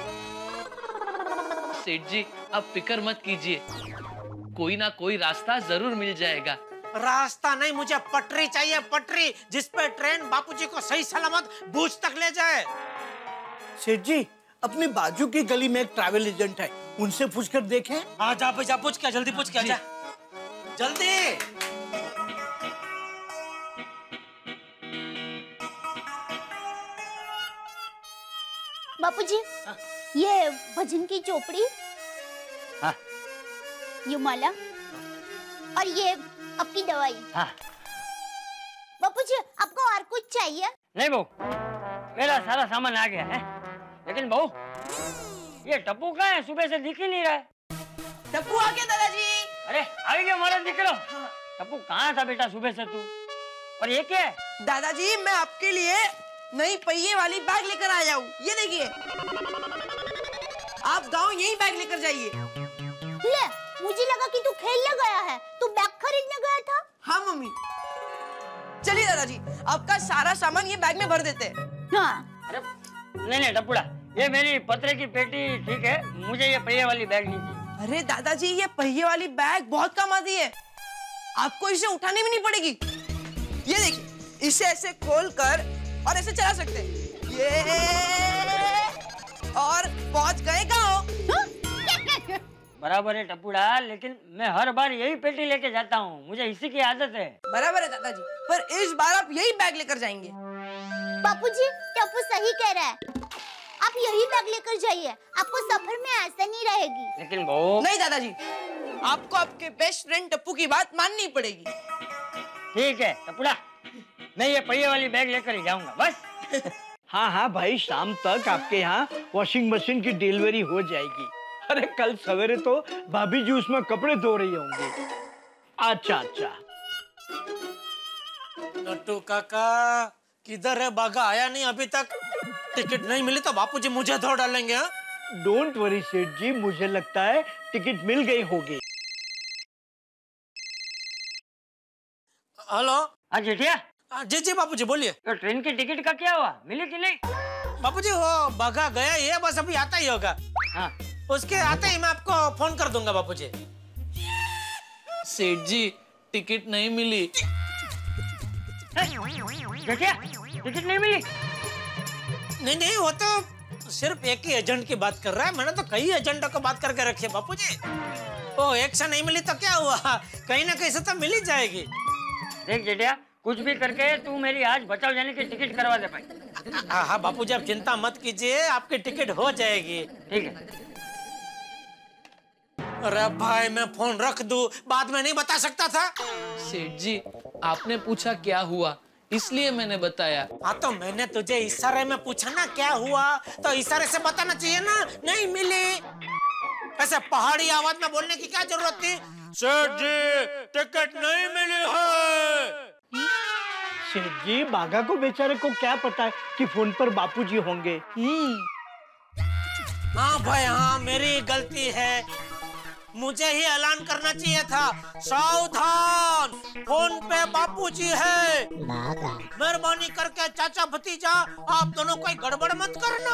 सेठ जी, आप फिक्र मत कीजिए, कोई ना कोई रास्ता जरूर मिल जाएगा। रास्ता नहीं, मुझे पटरी चाहिए, पटरी जिस पे ट्रेन बापूजी को सही सलामत भूज तक ले जाए। सेठ जी, अपनी बाजू की गली में एक ट्रैवल एजेंट है, उनसे पूछ कर देखें। हाँ, जा जा, पूछ क्या, जल्दी पूछ क्या, जा जल्दी। बापूजी, ये भजन की चोपड़ी, हाँ। ये माला, और ये आपकी दवाई। हाँ। बापूजी, आपको और कुछ चाहिए? नहीं बहू, मेरा सारा सामान आ गया है। लेकिन बहू, ये टप्पू कहाँ है? सुबह से दिख ही नहीं रहा है। टप्पू आ गया दादाजी। अरे आ गया हमारा दिक्कत। टप्पू कहाँ था बेटा सुबह से तू? और ये क्या है? दादाजी, मैं आपके लिए नई पहिए वाली बैग लेकर आया हूँ, ये देखिए। आप गांव यही बैग लेकर जाइए। ले, मुझे लगा कि तू खेलने गया है, तू बैग खरीदने गया था। हाँ मम्मी। चलिए दादाजी, आपका सारा सामान ये बैग में भर देते हैं। हाँ। अरे नहीं नहीं टप्पूड़ा, ये मेरी पत्रे की पेटी ठीक है, मुझे ये पहिए वाली बैग नहीं चाहिए। अरे दादाजी, ये पहिए वाली बैग बहुत काम आती है, आपको इसे उठानी भी नहीं पड़ेगी। ये देखिए, इसे ऐसे खोल कर और ऐसे चला सकते हैं। ये और पहुंच गए गाँव। बराबर है टप्पूड़ा, लेकिन मैं हर बार यही पेटी लेके जाता हूँ, मुझे इसी की आदत है। बराबर है दादाजी, पर इस बार आप यही बैग लेकर जाएंगे। बापूजी, टप्पू सही कह रहा है, आप यही बैग लेकर जाइए, आपको सफर में आसानी रहेगी। लेकिन बहू। नहीं दादाजी, आपको आपके बेस्ट फ्रेंड टप्पू की बात माननी पड़ेगी। ठीक है टप्पूड़ा, मैं ये पहिए वाली बैग लेकर ही जाऊंगा बस। हाँ हाँ भाई, शाम तक आपके यहाँ वॉशिंग मशीन की डिलीवरी हो जाएगी। अरे कल सवेरे तो भाभी जी उसमें कपड़े धो रही होंगी। अच्छा अच्छा। नट्टू काका, किधर है बाघा? आया नहीं अभी तक। टिकट नहीं मिली तो बापूजी मुझे धो डालेंगे। हाँ, डोंट वरी सेठ जी, मुझे लगता है टिकट मिल गई होगी। हेलो। हाँ जेठिया। जी जी बापूजी बोलिए। तो ट्रेन की टिकट का क्या हुआ, मिली कि नहीं? बापूजी वो बगा गया ये, बस अभी आता ही होगा। हाँ। उसके आते ही मैं आपको फोन कर दूंगा बापूजी। सेठ जी टिकट नहीं मिली। जेठिया टिकट नहीं मिली? नहीं नहीं, वो तो सिर्फ एक ही एजेंट की बात कर रहा है, मैंने तो कई एजेंटों को बात करके रखी है बापूजी। ओ एक से नहीं मिली तो क्या हुआ, कहीं ना कहीं से तो मिल ही जाएगी। देख जेठिया कुछ भी करके तू मेरी आज बचाव जाने की टिकट करवा दे भाई। हाँ हाँ बापूजी आप चिंता मत कीजिए, आपकी टिकट हो जाएगी। ठीक है। अरे भाई मैं फोन रख दूं, बाद में नहीं बता सकता था। सेठ जी आपने पूछा क्या हुआ, इसलिए मैंने बताया। हाँ तो मैंने तुझे इशारे में पूछा ना क्या हुआ, तो इशारे से बताना चाहिए ना, नहीं मिली। ऐसे पहाड़ी आवाज में बोलने की क्या जरूरत थी? सेठ जी टिकट नहीं मिली है। सेठ जी बाघा को बेचारे को क्या पता है कि फोन पर बापूजी होंगे। हाँ भाई हाँ मेरी गलती है, मुझे ही ऐलान करना चाहिए था, सावधान फोन पे बापूजी है, मेहरबानी करके चाचा भतीजा आप दोनों कोई गड़बड़ मत करना।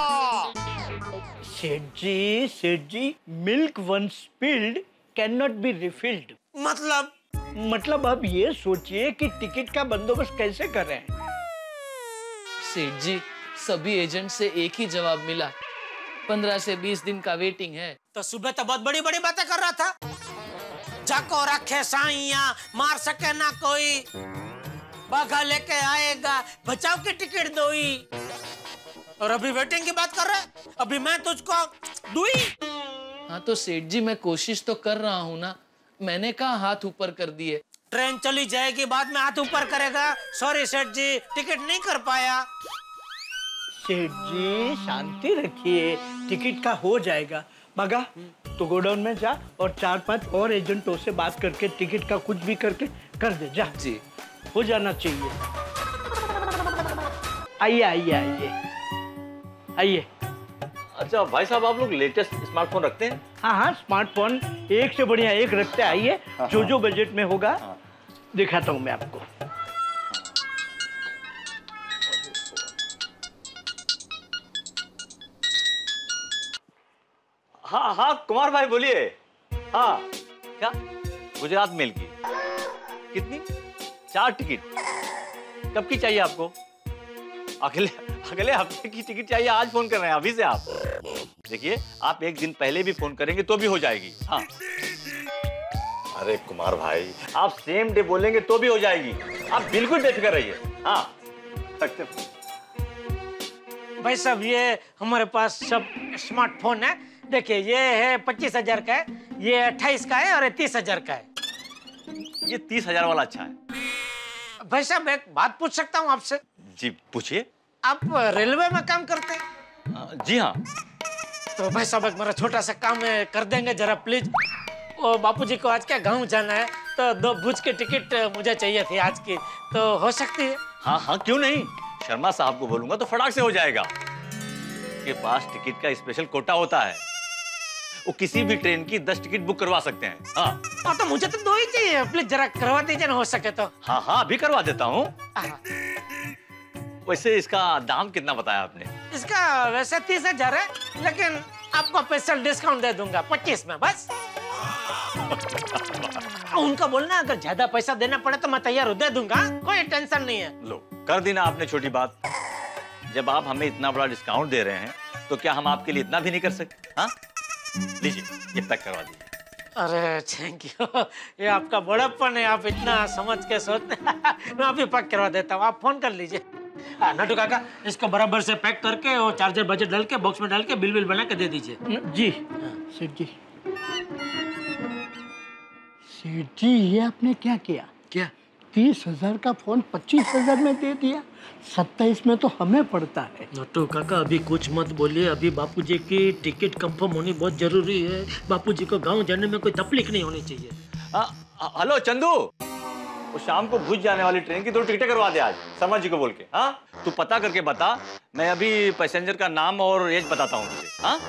सेठ जी सेठ जी milk once spilled can not be refilled. मतलब मतलब अब ये सोचिए कि टिकट का बंदोबस्त कैसे कर रहे हैं। सेठ जी सभी एजेंट से एक ही जवाब मिला, पंद्रह से बीस दिन का वेटिंग है। तो सुबह तो बहुत बड़ी बड़ी बातें कर रहा था, जाको रखे साइया मार सके ना कोई, बाघा लेके आएगा बचाव की टिकट दोई, और अभी वेटिंग की बात कर रहा है, अभी मैं तुझको दूई। हाँ तो सेठ जी मैं कोशिश तो कर रहा हूँ ना, मैंने कहा हाथ ऊपर कर दिए। ट्रेन चली जाएगी बाद में हाथ ऊपर करेगा, सॉरी सेठ जी टिकट नहीं कर पाया। सेठ जी शांति रखिए, टिकट का हो जाएगा। बाघा तो गोडाउन में जा और चार पांच और एजेंटों से बात करके टिकट का कुछ भी करके कर दे जा। जी हो जाना चाहिए। आइए आइए आइए आइए। अच्छा भाई साहब आप लोग लेटेस्ट स्मार्टफोन रखते हैं? हाँ हाँ स्मार्टफोन एक से बढ़िया एक रखते। आइए जो जो बजट में होगा दिखाता हूँ मैं आपको। हाँ हाँ कुमार भाई बोलिए। हाँ क्या गुजरात मेल की कितनी? चार टिकट कब की चाहिए आपको? अगले अगले हफ्ते की टिकट चाहिए, आज फोन कर रहे हैं अभी से आप? देखिए आप एक दिन पहले भी फोन करेंगे तो भी हो जाएगी। हाँ अरे कुमार भाई आप सेम डे बोलेंगे तो भी हो जाएगी, आप बिल्कुल बेफिक्र रहिए। हाँ भाई साहब ये हमारे पास सब स्मार्टफोन है, देखिए ये है पच्चीस हजार का है, ये अट्ठाईस का है और तीस हजार का है। ये तीस हजार वाला अच्छा है। भाई साहब एक बात पूछ सकता हूँ आपसे? जी पूछिए। आप रेलवे में काम करते हैं? जी हाँ। तो भाई साहब एक मेरा छोटा सा काम है, कर देंगे जरा प्लीज। वो बापूजी को आज क्या गांव जाना है, तो दो भुज की टिकट मुझे चाहिए थी आज की, तो हो सकती है? हाँ हाँ क्यों नहीं, शर्मा साहब को बोलूंगा तो फटाक से हो जाएगा। के पास टिकट का स्पेशल कोटा होता है, वो किसी भी ट्रेन की दस टिकट बुक करवा सकते हैं। हाँ हाँ तो मुझे तो दो ही चाहिए, प्लीज जरा करवा दीजिए ना हो सके तो। हाँ हाँ अभी करवा देता हूँ। वैसे इसका दाम कितना बताया आपने? इसका वैसे तीस हजार है, लेकिन आपको स्पेशल डिस्काउंट दे दूंगा पच्चीस में बस। उनका बोलना अगर ज्यादा पैसा देना पड़े तो मैं तैयार हूँ, दे दूंगा, कोई टेंशन नहीं है। लो कर दी ना आपने छोटी बात। जब आप हमें इतना बड़ा डिस्काउंट दे रहे हैं तो क्या हम आपके लिए इतना भी नहीं कर सकते? हाँ लीजिए ये पैक करवा दीजिए। अरे थैंक यू, ये आपका बड़प्पन है, आप इतना समझ के सोचते। मैं अभी पैक करवा देता हूँ, आप फोन कर लीजिए। नटू काका इसको बराबर से पैक करके वो चार्जर बजट डाल के बॉक्स में डाल के बिल बिल बना के दे दीजिए। जी सेठ जी। सेठ जी ये आपने क्या किया? क्या? तीस हजार का फोन पच्चीस हजार में दे दिया, सत्ताईस में तो हमें पड़ता है। नटू काका अभी कुछ मत बोलिए, अभी बापूजी की टिकट कंफर्म होनी बहुत जरूरी है, बापूजी को गांव जाने में कोई तकलीफ नहीं होनी चाहिए। हेलो चंदू, वो शाम को भुज जाने वाली ट्रेन की दो टिकटें करवा दे आज शर्मा जी को बोल के। हाँ तू पता करके बता, मैं अभी पैसेंजर का नाम और एज बताता हूँ तुझे। हाँ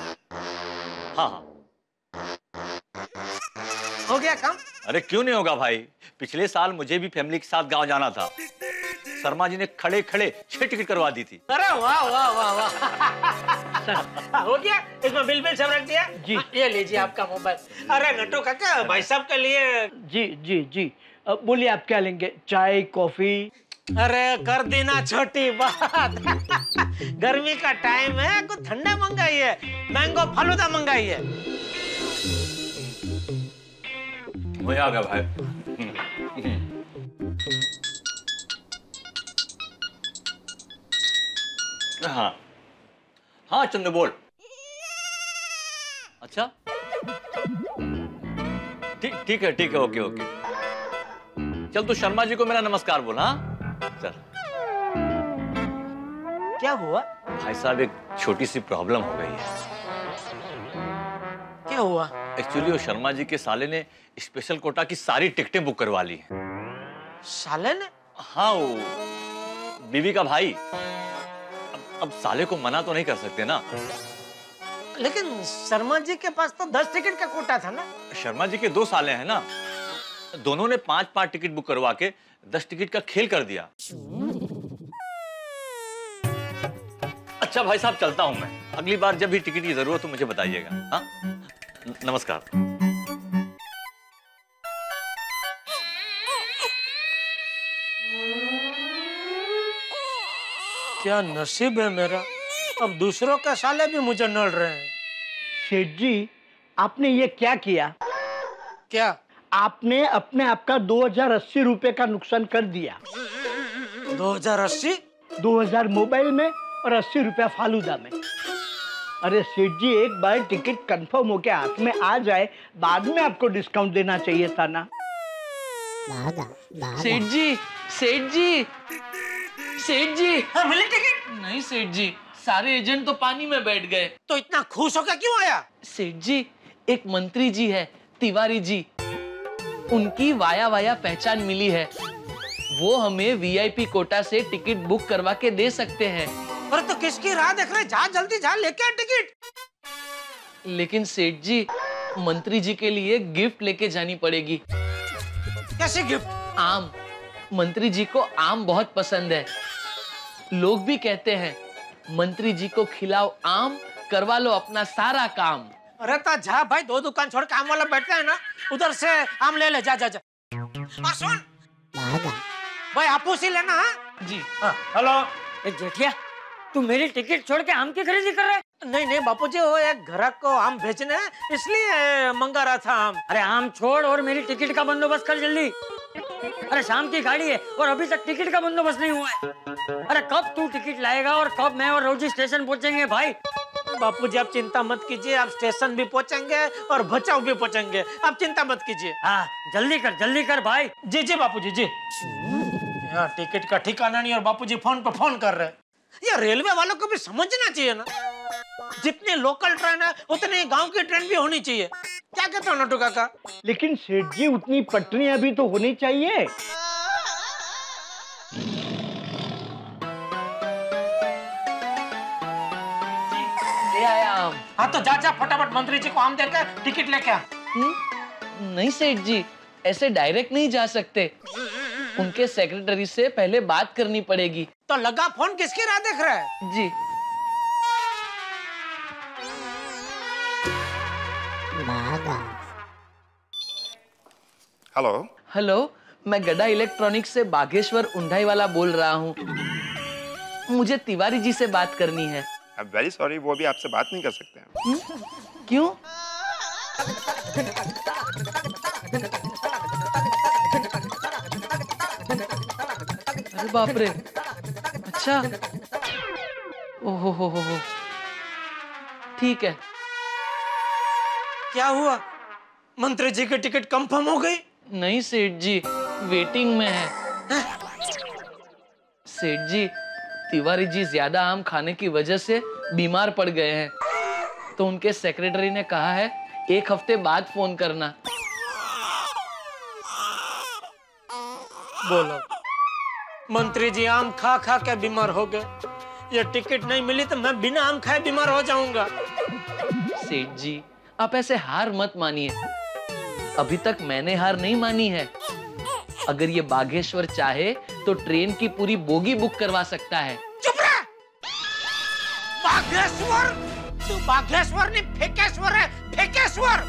हाँ हाँ हो गया काम? अरे क्यों नहीं होगा भाई, पिछले साल मुझे भी फैमिली के साथ गांव जाना था, शर्मा जी ने खड़े खड़े छह टिकट करवा दी थी। अरे वाह वाह वाह वाह। हो गया, इसमें बिल बिल सब रख दिया जी। ये लीजिए आपका मोबाइल। अरे नट्टू काका, भाई साहब के लिए। जी जी जी, अब बोलिए आप क्या लेंगे, चाय कॉफी? अरे कर देना छोटी बात। गर्मी का टाइम है, कुछ ठंडा मंगाइए, मैंगो फालूदा मंगाइए। मजा आ गया भाई। हाँ हाँ चंदू बोल। अच्छा ठीक ठीक है ठीक है, ओके ओके। चल तू शर्मा जी को मेरा नमस्कार बोल। हाँ चल। क्या हुआ भाई साहब, एक छोटी सी प्रॉब्लम हो गई है। क्या हुआ? एक्चुअली वो शर्मा जी के साले ने स्पेशल कोटा की सारी टिकटें बुक करवा ली हैं। साले ने? हाँ, वो बीवी का भाई। अब, अब साले को मना तो नहीं कर सकते ना। लेकिन शर्मा जी के पास तो दस टिकट का कोटा था ना। शर्मा जी के दो साले हैं ना, दोनों ने पांच पांच टिकट बुक करवा के दस टिकट का खेल कर दिया। अच्छा भाई साहब, चलता हूं मैं। अगली बार जब भी टिकट की जरूरत हो मुझे बताइएगा। हाँ नमस्कार। क्या नसीब है मेरा, अब दूसरों के साले भी मुझे नल रहे हैं। सेठ जी, आपने ये क्या किया? क्या? आपने अपने आप का दो हजार अस्सी रुपए का नुकसान कर दिया। दो हजार अस्सी? दो हजार मोबाइल में और अस्सी रुपया फालूदा में। अरे सेठ जी, एक बार टिकट कंफर्म होके हाथ में आ जाए, बाद में आपको डिस्काउंट देना चाहिए था ना। सेठ जी, सेठ जी, सेठ जी। हाँ, मिली टिकट? नहीं सेठ जी, सारे एजेंट तो पानी में बैठ गए। तो इतना खुश होकर क्यों आया? सेठ जी, एक मंत्री जी है, तिवारी जी, उनकी वाया वाया पहचान मिली है। वो हमें वीआईपी कोटा से टिकट बुक करवा के दे सकते हैं। अरे तो किसकी राह देख रहे? जा जल्दी जा, लेके आ टिकट। लेकिन सेठ जी, मंत्री जी के लिए गिफ्ट लेके जानी पड़ेगी। कैसे गिफ्ट? आम। मंत्री जी को आम बहुत पसंद है। लोग भी कहते हैं, मंत्री जी को खिलाओ आम, करवा लो अपना सारा काम। अरे तो जा भाई, दो दुकान छोड़ के आम वाला बैठा है ना, उधर से आम ले ले। जा जा जा। और सुन भाई, आपूस ही लेना। हाँ जी। हाँ, हेलो। जेठिया, तू मेरी टिकट छोड़ के आम की खरीदी कर रहा है? नहीं नहीं बापूजी, वो एक ग्राहक को आम भेजने हैं, इसलिए मंगा रहा था आम। अरे आम छोड़ और मेरी टिकट का बंदोबस्त कर जल्दी। अरे शाम की गाड़ी है और अभी तक टिकट का बंदोबस्त नहीं हुआ है। अरे कब तू टिकट लाएगा और कब मैं और रोजी स्टेशन पहुंचेंगे भाई? बापूजी आप चिंता मत कीजिए, आप स्टेशन भी पहुंचेंगे और बचाव भी पहुंचेंगे, आप चिंता मत कीजिए। हाँ जल्दी कर, जल्दी कर भाई। जी जी बापूजी जी। यहाँ टिकट का ठिकाना नहीं और बापूजी फोन पे फोन कर रहे हैं। ये रेलवे वालों को भी समझना चाहिए ना, जितनी लोकल ट्रेन है उतनी गांव की ट्रेन भी होनी चाहिए। क्या कहते हो नट्टू काका? लेकिन सेठ जी, उतनी पटरियां भी तो होनी चाहिए। ले आया आम। हाँ तो जा जा फटाफट मंत्री जी को आम देकर टिकट लेके आ। नहीं सेठ जी, ऐसे डायरेक्ट नहीं जा सकते, उनके सेक्रेटरी से पहले बात करनी पड़ेगी। तो लगा फोन, किसकी राह देख रहा है? जी। हेलो हेलो, मैं गड्ढा इलेक्ट्रॉनिक्स से बागेश्वर उंडाई वाला बोल रहा हूँ। मुझे तिवारी जी से बात करनी है। आई एम वेरी सॉरी, वो भी आपसे बात नहीं कर सकते हैं। हुँ? क्यों? अरे बाप रे, अच्छा, ओहो हो हो हो, ठीक है। क्या हुआ? मंत्री जी की टिकट कंफर्म हो गई? नहीं सेठ जी, वेटिंग में है। सेठ जी, तिवारी जी ज्यादा आम खाने की वजह से बीमार पड़ गए हैं, तो उनके सेक्रेटरी ने कहा है एक हफ्ते बाद फोन करना। बोलो, मंत्री जी आम खा खा के बीमार हो गए, ये टिकट नहीं मिली तो मैं बिना आम खाए बीमार हो जाऊंगा। सेठ जी, आप ऐसे हार मत मानिए, अभी तक मैंने हार नहीं मानी है। अगर ये बागेश्वर चाहे तो ट्रेन की पूरी बोगी बुक करवा सकता है। चुप रह। बागेश्वर? तू बागेश्वर नहीं फेकेश्वर है, फेकेश्वर।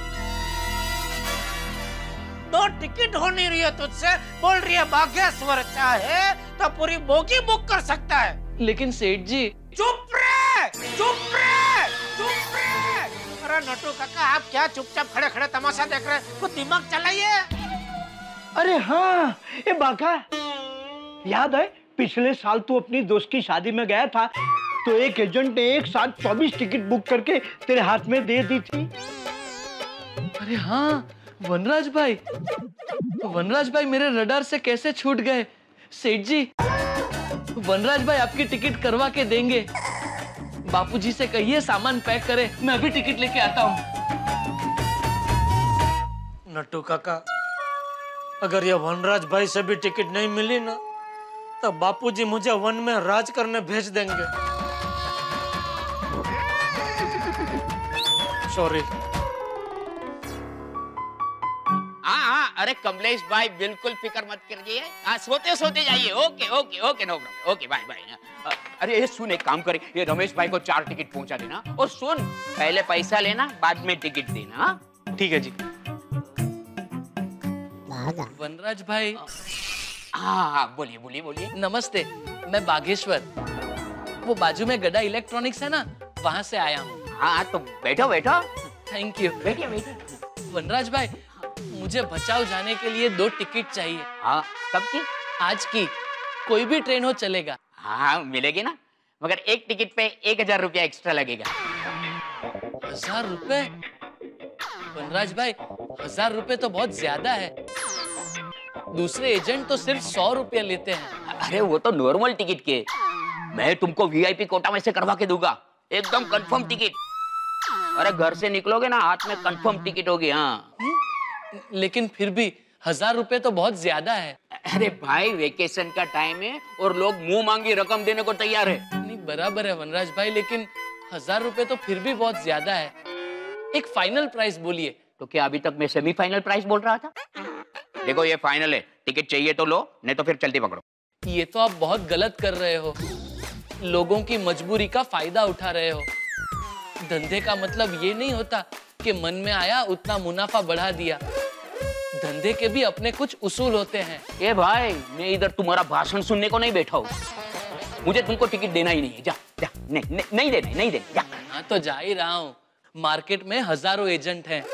दो टिकट हो नहीं रही है तुझसे, बोल रही है बागेश्वर चाहे तो पूरी बोगी बुक कर सकता है। लेकिन सेठ जी। चुप रहे, चुप रहे, चुप रहे। अरे नटू काका, आप क्या चुपचाप खड़े खड़े तमाशा देख रहे हैं? कुछ दिमाग चलाइए। अरे हाँ, ये बाका याद है पिछले साल तू अपनी दोस्त की शादी में गया था तो एक एजेंट ने एक साथ चौबीस टिकट बुक करके तेरे हाथ में दे दी थी। अरे हाँ वनराज भाई, वनराज भाई मेरे रडार से कैसे छूट गए। सेठ जी, वनराज भाई आपकी टिकट करवा के देंगे। बापूजी से कहिए सामान पैक करे, मैं अभी टिकट लेके आता हूँ। नट्टू काका, अगर ये वनराज भाई से भी टिकट नहीं मिली ना तो बापूजी मुझे वन में राज करने भेज देंगे। सॉरी। हाँ हाँ, अरे कमलेश भाई बिल्कुल फिक्र मत करिए। हाँ, सोते सोते जाइए। Okay okay okay, no problem. Okay bye bye. अरे ये सुन, एक काम करे, ये रमेश भाई को चार टिकट पहुंचा देना। और सुन, पहले पैसा लेना, बाद में टिकट देना। ठीक है जी। वनराज भाई। हाँ हाँ, बोलिए बोलिए बोलिए। नमस्ते, मैं बागेश्वर, वो बाजू में गड्ढा इलेक्ट्रॉनिक्स है ना, वहां से आया हूँ। हाँ तो बैठो बैठो। Thank you. बैठिए बैठिए। वनराज भाई, मुझे बचाव जाने के लिए दो टिकट चाहिए। हाँ, कब की? आज की। कोई भी ट्रेन हो चलेगा। हाँ मिलेगी ना, मगर एक टिकट पे एक हजार रुपया एक्स्ट्रा लगेगा। हजार रुपए? वनराज भाई, हजार रुपए तो बहुत ज्यादा है। दूसरे एजेंट तो सिर्फ सौ रुपया लेते हैं। अरे वो तो नॉर्मल टिकट के, मैं तुमको वीआईपी कोटा में से करवा के दूंगा, एकदम कंफर्म टिकट। अरे घर से निकलोगे ना, हाथ में कंफर्म टिकट होगी। हाँ, लेकिन फिर भी हजार रुपए तो बहुत ज्यादा है। अरे भाई, वेकेशन का टाइम है और लोग मुंह मांगी रकम देने को तैयार है। नहीं बराबर है वनराज भाई, लेकिन हजार रुपए तो फिर भी बहुत ज्यादा है। एक फाइनल प्राइस बोलिए। तो क्या अभी तक मैं सेमीफाइनल प्राइस बोल रहा था? देखो ये फाइनल है, टिकट चाहिए तो लो, नहीं तो फिर चलती पकड़ो। ये तो आप बहुत गलत कर रहे हो, लोगों की मजबूरी का फायदा उठा रहे हो। धंधे का मतलब ये नहीं होता कि मन में आया उतना मुनाफा बढ़ा दिया। धंधे के भी अपने कुछ उसूल होते हैं। ए भाई, मैं इधर तुम्हारा भाषण सुनने को नहीं बैठा हूँ। मुझे तुमको टिकट देना ही नहीं है। जा जा, नहीं नहीं, नहीं देना, नहीं देना। जा। हाँ तो जा ही रहा हूँ, मार्केट में हजारों एजेंट हैं।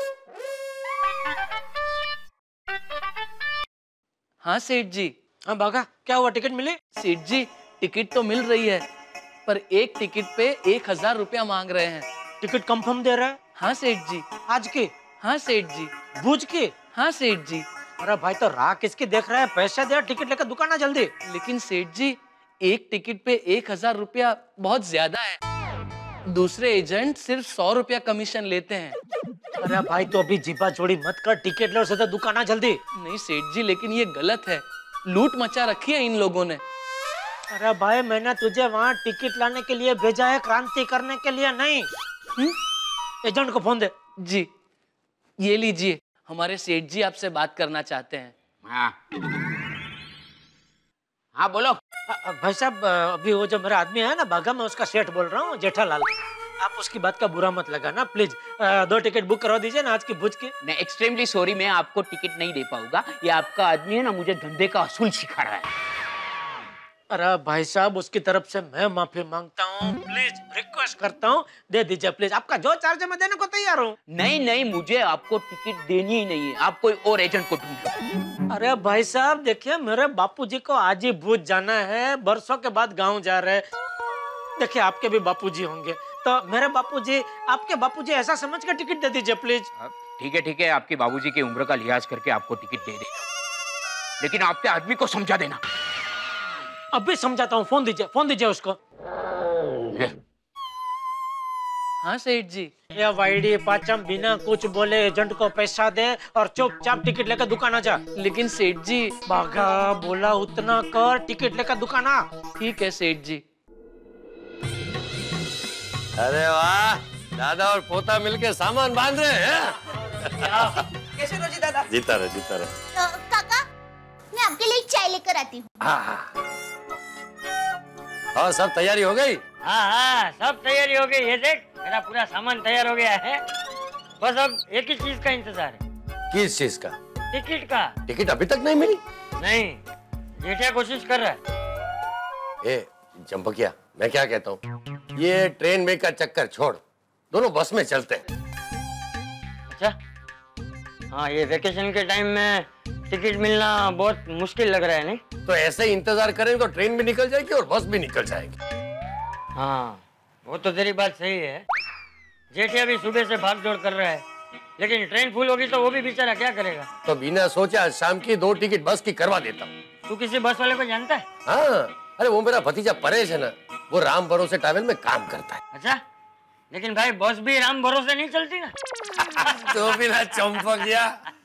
हाँ सेठ जी। हाँ बागा, क्या हुआ, टिकट मिली? सेठ जी, टिकट तो मिल रही है, पर एक टिकट पे एक हजार रुपया मांग रहे हैं। टिकट कंफर्म दे रहा है? हाँ सेठ जी। आज की? हाँ सेठ जी। भुज की? हाँ सेठ जी। अरे भाई, तो राह किसकी देख रहा है? पैसे दे, टिकट लेकर दुकान आ जल्दी। लेकिन सेठ जी, एक टिकट पे एक हजार रुपया बहुत ज्यादा है। दूसरे एजेंट सिर्फ सौ रुपया कमीशन लेते हैं। अरे भाई, तो अभी जीपा चोरी मत कर, टिकट लो, सीधा दुकान आ जल्दी। नहीं सेठ जी, लेकिन ये गलत है, लूट मचा रखी है इन लोगों ने। अरे भाई, मैंने तुझे वहाँ टिकट लाने के लिए भेजा है, क्रांति करने के लिए नहीं। एजेंट को फोन दे। जी, ये लीजिए, हमारे सेठ जी आपसे बात करना चाहते हैं। हाँ हाँ बोलो। भाई साहब, अभी वो जो मेरा आदमी है ना बागा, मैं उसका सेठ बोल रहा हूँ, जेठालाल। आप उसकी बात का बुरा मत लगाना प्लीज। दो टिकट बुक करवा दीजिए ना आज की भुज की। मैं एक्सट्रीमली सॉरी, मैं आपको टिकट नहीं दे पाऊंगा। ये आपका आदमी है ना, मुझे धंधे का असूल सिखा रहा है। अरे भाई साहब, उसकी तरफ से मैं माफी मांगता हूँ, प्लीज रिक्वेस्ट करता हूँ, दे दीजिए प्लीज। आपका जो चार्ज है मैं देने को तैयार हूँ। नहीं नहीं, मुझे आपको टिकट देनी ही नहीं है, आप कोई और एजेंट को ढूंढो। अरे भाई साहब, देखिए मेरे बापूजी को आज ही भुज जाना है, बरसों के बाद गाँव जा रहे। देखिए आपके भी बापूजी होंगे, तो मेरे बापूजी, आपके बापूजी ऐसा समझ कर टिकट दे दीजिए प्लीज। ठीक है ठीक है, आपकी बाबूजी की उम्र का लिहाज करके आपको टिकट दे देगा, लेकिन आपके आदमी को समझा देना। अभी समझाता हूँ, फोन दीजिए, फोन दीजिए उसको। हाँ सेठ जी। ये वाईडी पाचम बिना कुछ बोले एजेंट को पैसा दे और चुपचाप टिकट लेकर दुकान आ जा। लेकिन सेठ जी। बागा बोला उतना कर, टिकट लेकर दुकान आ। ठीक है सेठ जी। अरे वाह, दादा और पोता मिलके सामान बांध रहे हैं। कैसे रोजी दादा? जीता रहे, जीता रहे। तो, काका, मैं आपके लिए चाय लेकर आती हूँ। हाँ हाँ और सब तैयारी हो गई? हाँ हाँ सब तैयारी हो गई। ये देख मेरा पूरा सामान तैयार हो गया है, बस अब एक ही चीज का इंतजार है। किस चीज का? टिकट का। टिकट अभी तक नहीं मिली? नहीं, जेठिया कोशिश कर रहा है। ए चंपकिया, मैं क्या कहता हूँ, ये ट्रेन में का चक्कर छोड़, दोनों बस में चलते हैं। अच्छा हाँ, ये वेकेशन के टाइम में टिकट मिलना बहुत मुश्किल लग रहा है नहीं? तो ऐसे ही इंतजार करेंगे तो ट्रेन भी निकल जाएगी और बस भी निकल जाएगी। हाँ वो तो तेरी बात सही है। जेठिया भी सुबह से भाग दौड़ कर रहा है, लेकिन ट्रेन फुल होगी तो वो भी बेचारा क्या करेगा। तो बिना सोचे आज शाम की दो टिकट बस की करवा देता हूँ। तू किसी बस वाले को जानता है? हाँ, अरे वो मेरा भतीजा परेश है ना, वो राम भरोसे ट्रैवल में काम करता है। अच्छा, लेकिन भाई बस भी राम भरोसे नहीं चलती ना। तो बिना चंपकिया।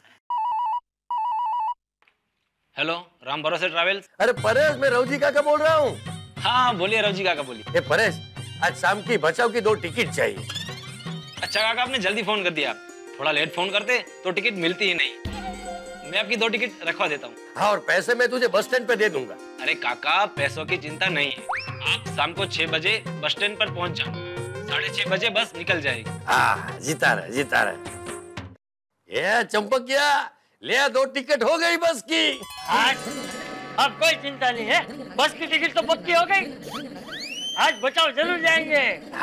हेलो, राम भरोसे ट्रैवल्स। अरे परेश, मैं रवजी काका बोल रहा हूँ। हाँ बोलिए रवजी काका बोलिए। ए परेश, आज शाम की बचाव की दो टिकट चाहिए। अच्छा काका, आपने जल्दी फोन कर दिया। थोड़ा लेट फोन करते तो टिकट मिलती ही नहीं। मैं आपकी दो टिकट रखवा देता हूँ। हाँ, और पैसे मैं तुझे बस स्टैंड पे दे दूंगा। अरे काका, पैसों की चिंता नहीं है। आप शाम को छह बजे बस स्टैंड पर पहुँच जाओ, साढ़े छह बजे बस निकल जाएगी। हाँ, जीता रहा जीता रहा। ये चंपकिया, ले दो टिकट हो गई बस की। आज अब कोई चिंता नहीं है, बस की टिकट तो पक्की हो गई। आज बचाओ जरूर जाएंगे।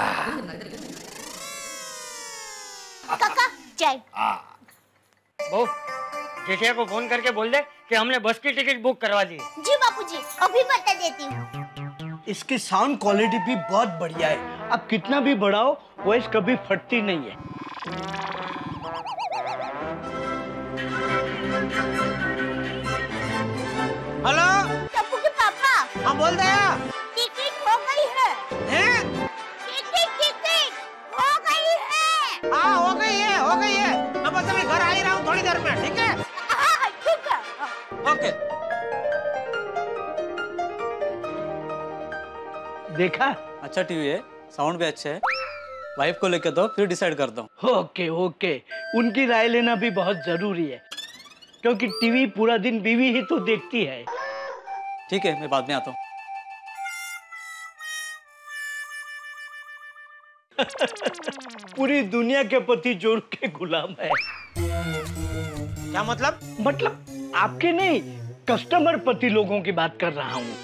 काका चाय। बहू, जेठिया को फोन करके बोल दे कि हमने बस की टिकट बुक करवा दी। जी बापूजी, अभी बता देती हूँ। इसकी साउंड क्वालिटी भी बहुत बढ़िया है। अब कितना भी बढ़ाओ वॉइस कभी फटती नहीं है। हेलो टप्पू के पापा। हाँ बोल दे। टिकट हो गई है। हैं? टिकट टिकट हो गई है। हाँ हो गई है, हो गई है। मैं बस अभी घर आ ही रहा हूँ थोड़ी देर में, ठीक है? हाँ ठीक है। ओके। देखा? अच्छा टीवी है, साउंड भी अच्छा है। वाइफ को लेकर दो, फिर डिसाइड करता हूँ। ओके ओके, उनकी राय लेना भी बहुत जरूरी है, क्योंकि टीवी पूरा दिन बीवी ही तो देखती है। ठीक है, मैं बाद में आता हूँ। पूरी दुनिया के पति जोर के गुलाम है। क्या मतलब? मतलब आपके नहीं, कस्टमर पति लोगों की बात कर रहा हूँ।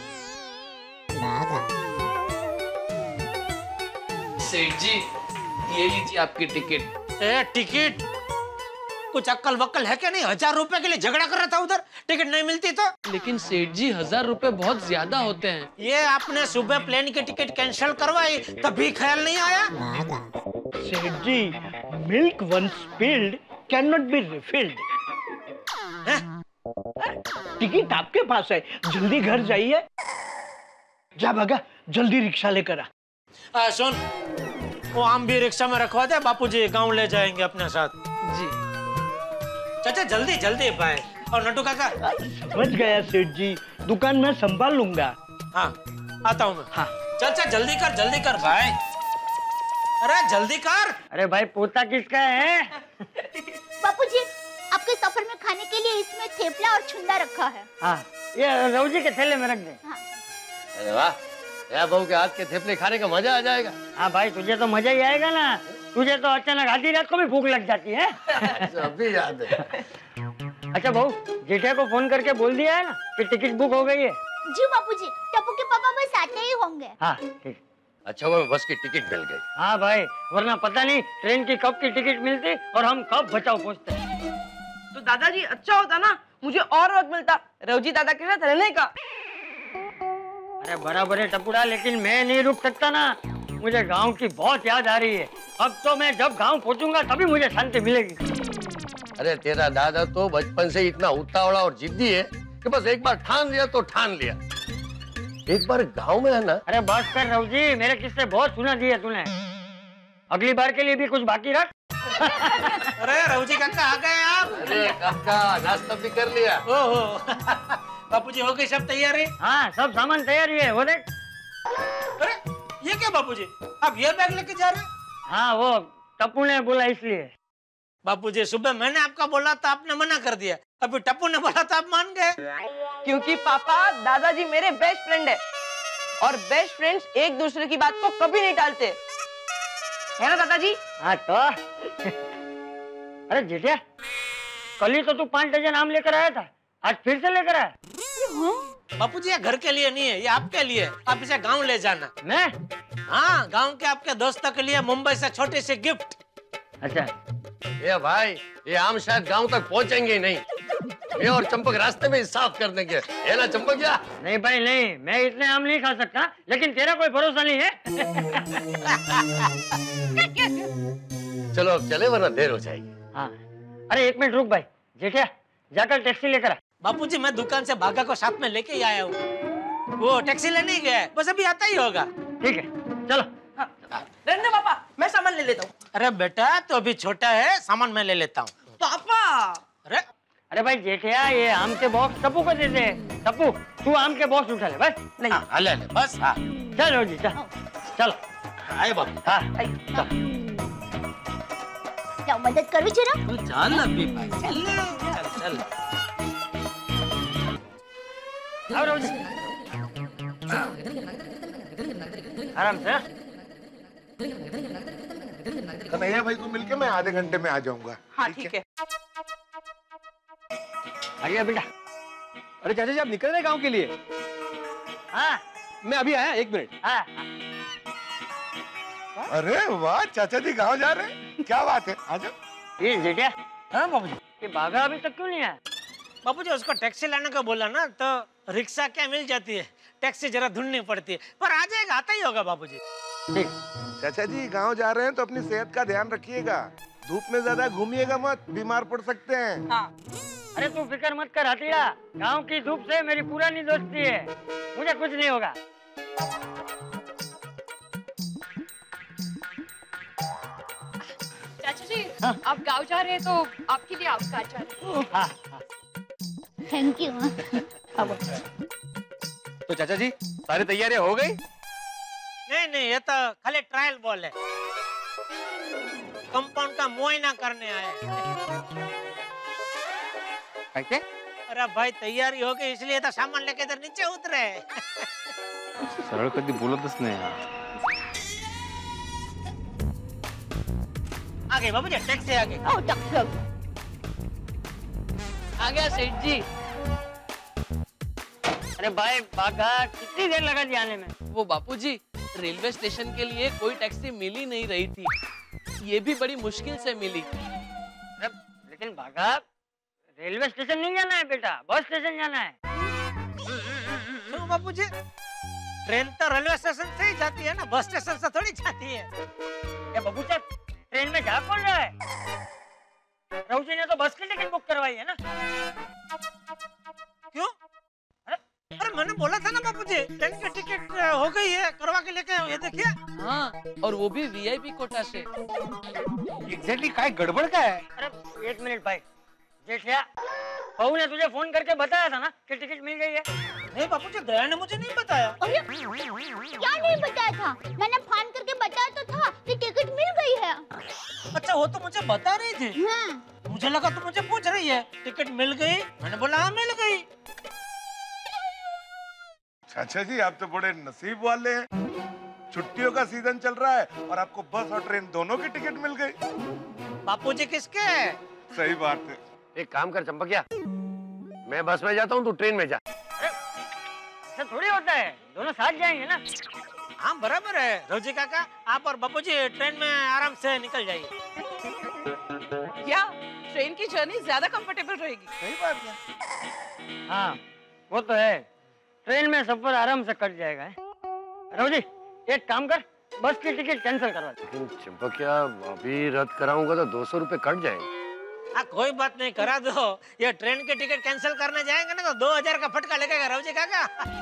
सेठ जी, ये लीजिए आपकी टिकट। ए टिकट? कुछ अक्कल वक्कल है क्या नहीं? हजार रुपए के लिए झगड़ा कर रहा था उधर, टिकट नहीं मिलती तो। लेकिन सेठ जी, हजार रुपए बहुत ज्यादा होते हैं। ये आपने सुबह प्लेन की टिकट कैंसिल करवाई तभी ख्याल नहीं आया? सेठ जी, milk once spilled can not be refilled. Ticket आपके पास है, जल्दी घर जाइए। जा भागा, जल्दी रिक्शा लेकर आ। आ, सुन, वो आम भी रिक्शा में रखवा दे, बापूजी गांव ले जाएंगे अपने साथ। जी चाचा जल्दी जल्दी भाई। और नटू काका? समझ गया सेठ जी, दुकान में संभाल लूंगा। हाँ आता हूँ मैं। हाँ चल चल जल्दी कर जल्दी कर भाई। अरे जल्दी कर। अरे भाई पोता किसका है? बापूजी, आपके सफर में खाने के लिए इसमें थेपला और छुंदा रखा है। हाँ, ये रवजी के थैले में रख दे। हाँ। अरे वाह, या बहू के हाथ के थेपले खाने का मजा आ जाएगा। हाँ भाई, तुझे तो मजा ही आएगा ना। तुझे तो अचानक आधी रात को भी भूख लग जाती है। अभी याद है। अच्छा बहू, जेठिया को फोन करके बोल दिया है ना कि टिकट बुक हो गई है? जी बापूजी, टप्पू के पापा बस आते ही होंगे। हाँ ठीक। अच्छा हुआ बस की टिकट मिल गई। हाँ भाई, वरना पता नहीं ट्रेन की कब की टिकट मिलती और हम कब बचाओ पहुँचते। तो दादाजी अच्छा होता ना, मुझे और वक्त मिलता रवजी दादा के साथ रहने का। अरे बराबर है टपुड़ा, लेकिन मैं नहीं रुक सकता ना। मुझे गांव की बहुत याद आ रही है। अब तो मैं जब गांव पहुंचूंगा तभी मुझे शांति मिलेगी। अरे तेरा दादा तो बचपन से इतना उतावला और जिद्दी है कि बस एक बार ठान लिया तो ठान लिया। एक बार गांव में है ना। अरे बस कर रवजी, मेरे किस्से बहुत सुना दिए तूने। अगली बार के लिए भी कुछ बाकी रख। अरे रवजी काका आ गए आप? अरे काका, नाश्ता भी कर लिया? ओहो। बापूजी हो गई सब तैयारी? हाँ, सब सामान तैयारी है। वो देख। अरे ये क्या बापूजी, आप ये बैग लेके जा रहे हैं? हाँ, वो टप्पू ने बोला इसलिए। बापूजी सुबह मैंने आपका बोला तो आपने मना कर दिया, अभी टप्पू ने बोला तो आप मान गए। क्योंकि पापा दादाजी मेरे बेस्ट फ्रेंड है और बेस्ट फ्रेंड्स एक दूसरे की बात को कभी नहीं टालते, है ना दादाजी? हाँ तो अरे जेठिया, कल ही तो तू पांच डजन आम लेकर आया था, आज फिर से लेकर आया? बापूजी ये घर के लिए नहीं है, ये आपके लिए, आप इसे गांव ले जाना। मैं? हाँ, गांव के आपके दोस्तों के लिए मुंबई से छोटे से गिफ्ट। अच्छा ये भाई, ये आम शायद गांव तक पहुंचेंगे ही नहीं। ये और चंपक रास्ते में ही साफ कर देंगे, है ना चंपक? क्या नहीं भाई नहीं, मैं इतने आम नहीं खा सकता, लेकिन तेरा कोई भरोसा नहीं है। चलो अब चले वरना देर हो जाएगी। हाँ अरे एक मिनट रुक भाई, जेठिया जाकर टैक्सी लेकर आ। बापूजी मैं दुकान से भागा को साथ में लेके ही आया हूँ, वो टैक्सी लेने ही गया है, बस अभी आता ही होगा। ठीक है चलो। रहने दो पापा, मैं सामान ले लेता हूँ। अरे बेटा तो अभी छोटा है, सामान मैं ले लेता हूँ। पापा अरे अरे भाई जेठिया, ये आम के बॉक्स टप्पू को दे दे। टप्पू तू आम के बॉक्स उठा ले बस। नहीं हाँ, ले ले बस। हाँ चलो जी चल चलो। आए बाबू। हाँ जाओ मदद करो जरा। चल अभी भाई, चल चल चल। आओ जी, आराम से। कन्हैया भाई को मिलके मैं आधे घंटे में आ जाऊंगा। हाँ ठीक है। आ गया बेटा। अरे चाचा जी आप निकल रहे गांव के लिए? हाँ मैं अभी आया, एक मिनट। हाँ अरे वाह, चाचा जी गांव जा रहे हैं, क्या बात है, आ जाओ। ये जेठिया, हाँ बाबूजी, ये भागा अभी तक क्यों नहीं आया? बापूजी उसको टैक्सी लाने को बोला ना, तो रिक्शा क्या मिल जाती है, टैक्सी जरा ढूंढनी पड़ती है, पर आ जाएगा, आता ही होगा बाबूजी। ठीक। चाचा जी गांव जा रहे हैं तो अपनी सेहत का ध्यान रखिएगा, धूप में ज्यादा घूमिएगा मत, बीमार पड़ सकते हैं। हाँ। अरे तू फिक्र मत कर हथिया, गांव की धूप से मेरी पुरानी दोस्ती है, मुझे कुछ नहीं होगा। चाचा जी हाँ? आप गांव जा रहे हैं तो आपके लिए आप कार जा रहे हैं। हाँ, हाँ। Thank you. तो चाचा जी सारी तैयारियां हो गई? नहीं नहीं, ये तो खाली ट्रायल बॉल है, कंपाउंड का मुआयना करने आए। कैसे? अरे भाई तैयारी हो गई इसलिए तो सामान लेके इधर नीचे उतरे। सरळ कधी बोलतच नाही यार। आगे बाबूजी, टैक्सी आगे। ओ टैक्सी आ गया सेठ जी। अरे भाई बागा, कितनी देर लगा जी आने में? वो बापूजी रेलवे स्टेशन के लिए कोई टैक्सी मिल ही नहीं रही थी, ये भी बड़ी मुश्किल से मिली। अरे लेकिन बागा, रेलवे स्टेशन नहीं जाना है बेटा, बस स्टेशन जाना है। क्यों बापूजी? ट्रेन तो रेलवे स्टेशन से ही जाती है ना, बस स्टेशन से थोड़ी जाती है। ये बाबूचा, ट्रेन में जा कौन रहा है? राउजी ने तो बस की टिकट बुक करवाई है ना। क्यों? अरे अरे मैंने बोला था ना बापूजी, ट्रेन की टिकट हो गई है, करवा के लेके ये देखिए। हाँ, और वो भी वीआईपी कोटा से। एग्जैक्टली काय गड़बड़ का है? अरे एक मिनट भाई, जेठिया, बहू ने तुझे फोन करके बताया था ना कि टिकट मिल गई है? नहीं बापूजी, दया ने मुझे नहीं बताया। अरे क्या नहीं बताया था? मैंने फोन करके बताया तो था कि टिकट मिल गई है। अच्छा वो तो मुझे बता रही थी। हाँ। मुझे लगा तो मुझे पूछ रही है टिकट मिल गई, मैंने बोला हाँ मिल गई। चाचा जी आप तो बड़े नसीब वाले हैं, छुट्टियों का सीजन चल रहा है और आपको बस और ट्रेन दोनों की टिकट मिल गई। बापूजी किसके? सही बात है। एक काम कर चंपकिया, मैं बस में जाता हूँ, तू ट्रेन में जा। ऐसा थोड़ी होता है, दोनों साथ जाएंगे ना। हाँ बराबर है रोजी काका, आप और बापूजी ट्रेन में आराम से निकल जाइए। क्या ट्रेन की जर्नी ज्यादा कंफर्टेबल रहेगी? सही बात है। हाँ वो तो है, ट्रेन में सफर आराम से कट जाएगा। रोजी एक काम कर, बस की टिकट कैंसिल करवा दे। लेकिन चंपकिया अभी रद्द कराऊंगा तो दो सौ रुपए कट जाएंगे। हाँ कोई बात नहीं, करा दो। ये ट्रेन की टिकट कैंसिल करने जाएंगे ना तो दो हजार का फटका लगेगा रोजी काका।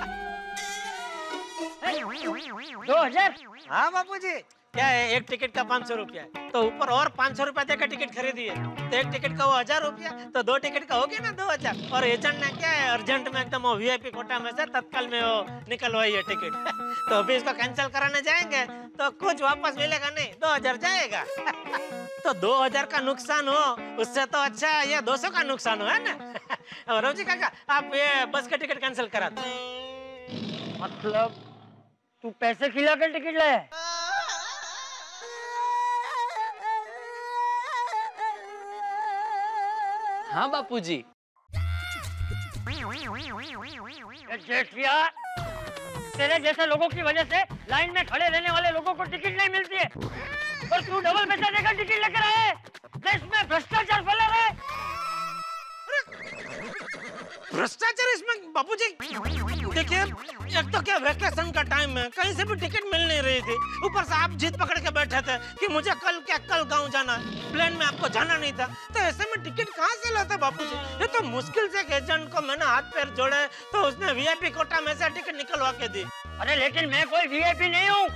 दो हजार? हाँ बापूजी, क्या है, एक टिकट का पाँच सौ रुपया है, तो ऊपर और पाँच सौ रुपया देकर टिकट खरीदी है, तो एक टिकट का वो हजार रुपया, तो दो टिकट का हो गया ना दो हजार। और एजेंट ने क्या है, अर्जेंट में एकदम वो वीआईपी कोटा में से तत्काल में वो निकलवाई है टिकट। तो अभी इसको कैंसिल कराने जाएंगे तो कुछ वापस मिलेगा नहीं, दो हजार जाएगा। तो दो हजार का नुकसान हो उससे तो अच्छा ये दो सौ का नुकसान हो, है ना? रोजी काका आप ये बस का टिकट कैंसिल करा दो। मतलब तू पैसे खिला कर टिकट लाया? हाँ बापूजी। जेठिया, तेरे जैसे लोगों की वजह से लाइन में खड़े रहने वाले लोगों को टिकट नहीं मिलती है और तू डबल पैसा देकर टिकट लेकर आए। देश में भ्रष्टाचार फैला रहा है। भ्रष्टाचार इसमें बापूजी? देखिए एक तो क्या वैकेशन का टाइम है, कहीं से भी टिकट मिल नहीं रही थी, ऊपर से आप जिद पकड़ के बैठे थे कि मुझे कल क्या कल गांव जाना है, प्लेन में आपको जाना नहीं था, तो ऐसे में टिकट कहाँ से लाते बापूजी? ये तो मुश्किल से एक एजेंट को मैंने हाथ पैर जोड़े तो उसने वीआईपी कोटा में से टिकट निकलवा के दी। अरे लेकिन मैं कोई वीआईपी नहीं हूँ,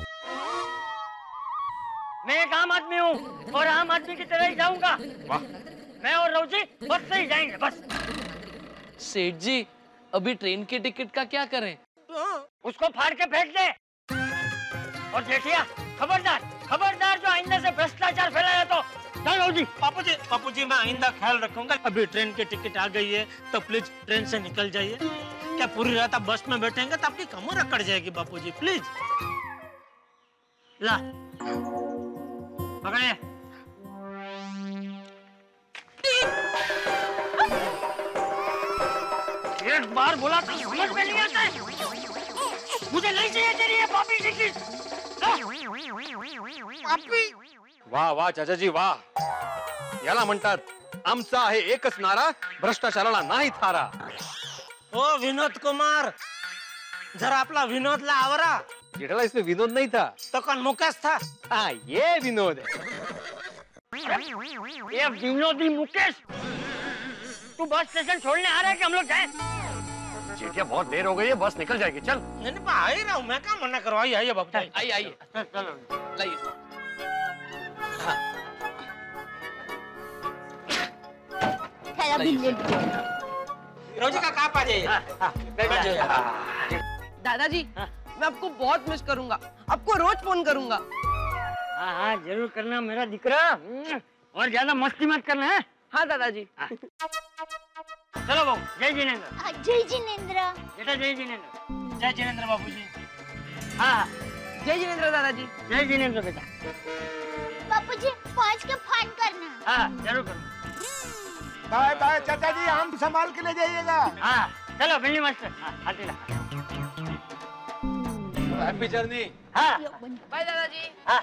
मैं एक आम आदमी हूँ और आम आदमी की तरह ही जाऊंगा। मैं और रोजी बस से ही जाएंगे, बस। सेठ जी अभी ट्रेन की टिकट का क्या करें? उसको फाड़ के फेंक दे। और जेठिया खबरदार, खबरदार जो आइंदा से भ्रष्टाचार फैलाया तो चलो जी। बापूजी बापूजी मैं आइंदा ख्याल रखूंगा। अभी ट्रेन की टिकट आ गई है तो प्लीज ट्रेन से निकल जाइए। क्या पूरी रात आप बस में बैठेंगे तो आपकी कमर अकड़ जाएगी बापूजी, प्लीज। ला पकड़े। एक बार बोला तो समझ में नहीं आता है। मुझे नहीं चाहिए तेरी ये पापी टिकट। पापी? वाह वाह चाचाजी वाह, याला म्हणतात आमचा आहे एकच नारा, भ्रष्टाचाराला नाही थारा। ओ विनोद कुमार, जरा आपला विनोद ला आवरा। जेठाला इसमें विनोद नहीं था तो कौन मुकेश था? हाँ ये विनोद है। ये विनोदी मुकेश, तू बस स्टेशन छोड़ने आ रहा है कि हम लोग जाएं? जेठिया बहुत देर हो गई है, बस निकल जाएगी, चल। नहीं नहीं आ ही रहा हूँ मैं, क्या मना करो। आइए आइए बाबू, आइए आइए, चलो लाइए। रोजी का कहाँ पा जाइए। दादाजी मैं आपको बहुत मिस करूंगा, आपको रोज फोन करूंगा। हाँ हाँ जरूर करना मेरा दिकरा, और ज्यादा मस्ती मत करना है। हाँ दादाजी। चलो बाबू, जय जिनेंद्र। जय जिनेंद्र। बेटा जय जिनेंद्र। जय जिनेंद्र बाबूजी। हाँ जय जिनेंद्र दादाजी। जय जिनेंद्र बेटा। बापूजी पहुंच के फोन करना। हाँ जरूर करूँ। बाय बाय चाचा जी, आम संभाल के ले जाइएगा। हाँ चलो बिल्ली मास्टर। हाँ हाथी ला। Happy journey. हाँ बाय दादाजी। हाँ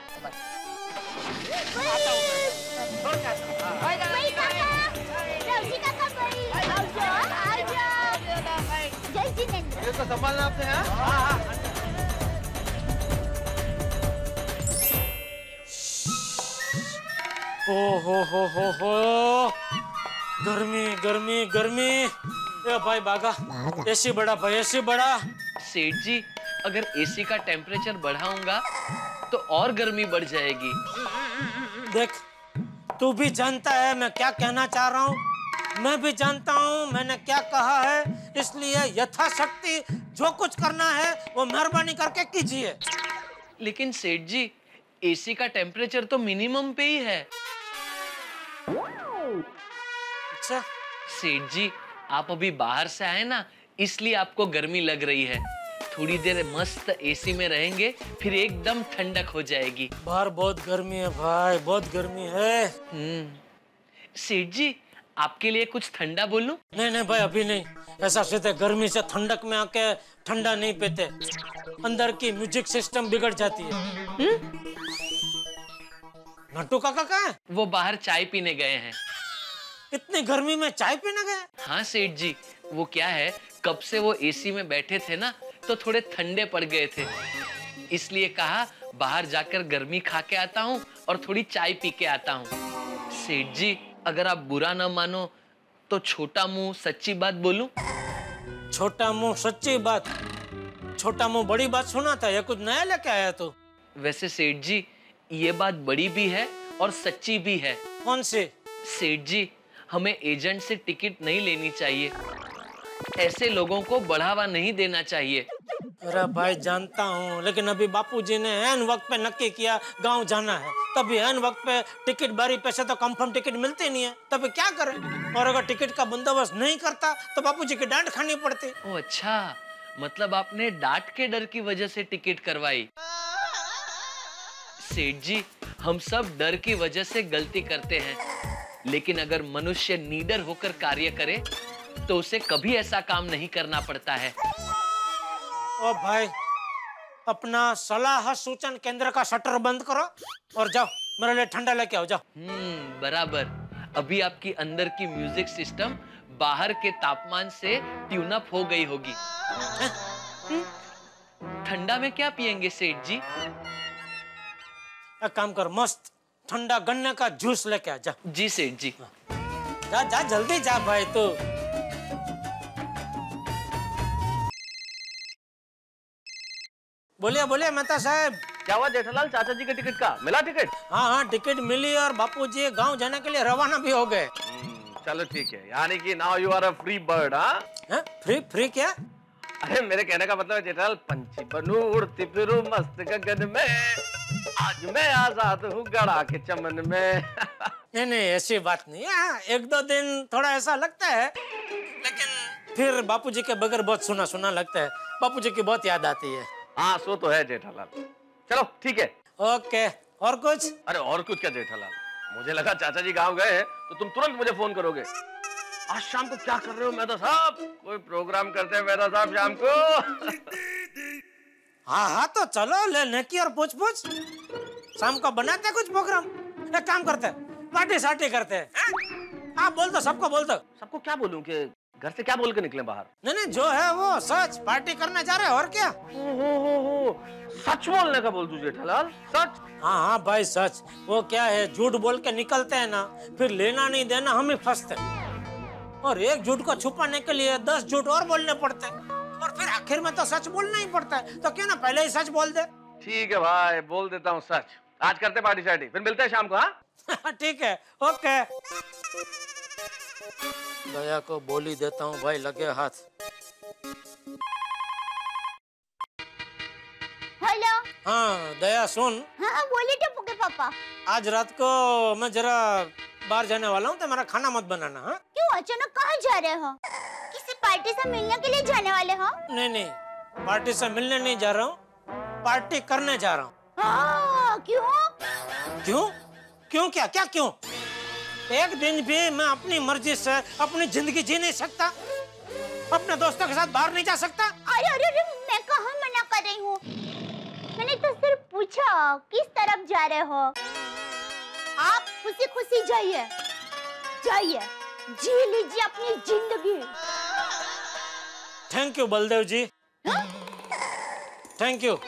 बाय दादाजी। रोजी काका भाई, आओ जाओ, आओ जाओ। जय जिनेंद्र। इसको संभालना आपने। हाँ ओ हो हो हो हो, गर्मी गर्मी गर्मी। ए भाई बागा, एसी बड़ा भाई, एसी बड़ा। सेठ जी अगर एसी का टेम्परेचर बढ़ाऊंगा तो और गर्मी बढ़ जाएगी। देख तू भी जानता है मैं क्या कहना चाह रहा हूँ, मैं भी जानता हूँ मैंने क्या कहा है, इसलिए यथाशक्ति जो कुछ करना है वो मेहरबानी करके कीजिए। लेकिन सेठ जी एसी का टेम्परेचर तो मिनिमम पे ही है। अच्छा सेठ जी आप अभी बाहर से आए ना, इसलिए आपको गर्मी लग रही है। थोड़ी देर मस्त एसी में रहेंगे फिर एकदम ठंडक हो जाएगी। बाहर बहुत गर्मी है भाई, बहुत गर्मी है। हम्म सेठ जी आपके लिए कुछ ठंडा बोलूं? नहीं नहीं भाई अभी नहीं, ऐसा सीधे गर्मी से ठंडक में आके ठंडा नहीं पीते, अंदर की म्यूजिक सिस्टम बिगड़ जाती है। नट्टू काका कहाँ है? वो बाहर चाय पीने गए हैं। इतनी गर्मी में चाय पीने गए? हाँ सेठ जी वो क्या है, कब से वो एसी में बैठे थे ना तो थोड़े ठंडे पड़ गए थे, इसलिए कहा बाहर जाकर गर्मी खा के आता हूँ और थोड़ी चाय पी के आता हूँ। सेठ जी अगर आप बुरा ना मानो तो छोटा मुंह सच्ची बात बोलूं? छोटा मुंह सच्ची बात? छोटा मुंह बड़ी बात सुना था, ये कुछ नया लेके आया तू? वैसे सेठ जी ये बात बड़ी भी है और सच्ची भी है। कौन सी? सेठ जी हमें एजेंट से टिकट नहीं लेनी चाहिए, ऐसे लोगों को बढ़ावा नहीं देना चाहिए। अरे भाई जानता हूँ, लेकिन अभी बापूजी ने एन वक्त पे नक्की किया गांव जाना है, तभी एन वक्त पे टिकट बारी पैसे तो कंफर्म टिकट मिलती नहीं है, तभी क्या करें? और अगर टिकट का बंदोबस्त नहीं करता तो बापूजी की डांट खानी पड़ती। ओ अच्छा, मतलब आपने डांट के डर की वजह से टिकट करवाई। सेठ जी, हम सब डर की वजह से गलती करते हैं, लेकिन अगर मनुष्य निडर होकर कार्य करे तो उसे कभी ऐसा काम नहीं करना पड़ता है। ओ भाई, अपना सलाह सूचन केंद्र का शटर बंद करो और जाओ मेरे लिए ठंडा लेके आओ, जाओ। हम्म, बराबर। अभी आपकी अंदर की म्यूजिक सिस्टम बाहर के तापमान से ट्यून अप हो गई होगी। ठंडा में क्या पियेंगे सेठ जी? एक काम कर, मस्त ठंडा गन्ने का जूस लेके आ, जा। जी सेठ जी। जा जा जल्दी जा भाई तू। बोलिए बोलिए मेहता साहब। क्या हुआ जेठालाल, चाचा जी के टिकट का मिला टिकट? हाँ हाँ टिकट मिली और बापूजी गांव जाने के लिए रवाना भी हो गए। चलो ठीक है, यानी कि now you are a free bird. हाँ फ्री फ्री क्या? अरे मेरे कहने का मतलब है जेठालाल, पंछी बनूं उड़ती फिरूं मस्त गगन में, आज मैं आजाद हूँ गड़ा के चमन में। नहीं नहीं ऐसी बात नहीं है, एक दो दिन थोड़ा ऐसा लगता है, लेकिन फिर बापूजी के बगैर बहुत सुना सुना लगता है, बापूजी की बहुत याद आती है। हाँ सो तो है जेठालाल। चलो ठीक है। ओके, और कुछ? अरे और कुछ क्या जेठालाल, मुझे लगा चाचा जी गांव गए हैं तो तुम तुरंत मुझे फोन करोगे। आज शाम को क्या कर रहे हो मेहता साहब? कोई प्रोग्राम करते हैं मेहता साहब शाम को? हाँ हाँ तो चलो ले नेकी और पूछ पूछ, शाम को बनाते कुछ प्रोग्राम। एक काम करते पार्टी सार्टी करते हैं। आप बोल दो, सबको बोल दो। सबको क्या बोलूं कि घर से क्या बोल के निकले बाहर? नहीं नहीं जो है वो सच, पार्टी करने जा रहे हैं और क्या। हो हो हो सच बोलने का बोल तू जेठालाल, सच? हाँ हाँ भाई सच। वो क्या है, झूठ बोल के निकलते हैं ना, फिर लेना नहीं देना हम ही फंसते हैं, और एक झूठ को छुपाने के लिए दस झूठ और बोलने पड़ते हैं, और फिर आखिर में तो सच बोलना ही पड़ता है, तो क्यों ना पहले ही सच बोल दे। ठीक है भाई, बोल देता हूँ सच। आज करते पार्टी शार्टी, फिर मिलते हैं शाम को। हाँ ठीक है, ओके। दया को बोली देता हूँ भाई, लगे हाथ। हेलो। हाँ दया सुन। हाँ बोलिए टप्पू के पापा। आज रात को मैं जरा बाहर जाने वाला हूँ, तो मेरा खाना मत बनाना। हाँ क्यों, अचानक कहाँ जा रहे हो? किसी पार्टी से मिलने के लिए जाने वाले हो? नहीं नहीं, पार्टी से मिलने नहीं जा रहा हूँ, पार्टी करने जा रहा हूँ। हाँ, क्यों? क्यों क्यों क्या क्या क्यों? एक दिन भी मैं अपनी मर्जी से अपनी जिंदगी जी नहीं सकता? अपने दोस्तों के साथ बाहर नहीं जा सकता? अरे अरे अरे, मैं कहाँ मना कर रही हूँ, मैंने तो सिर्फ पूछा किस तरफ जा रहे हो। आप खुशी खुशी जाइए, जाइए, जी लीजिए अपनी जिंदगी। Thank you Baldev ji, thank you.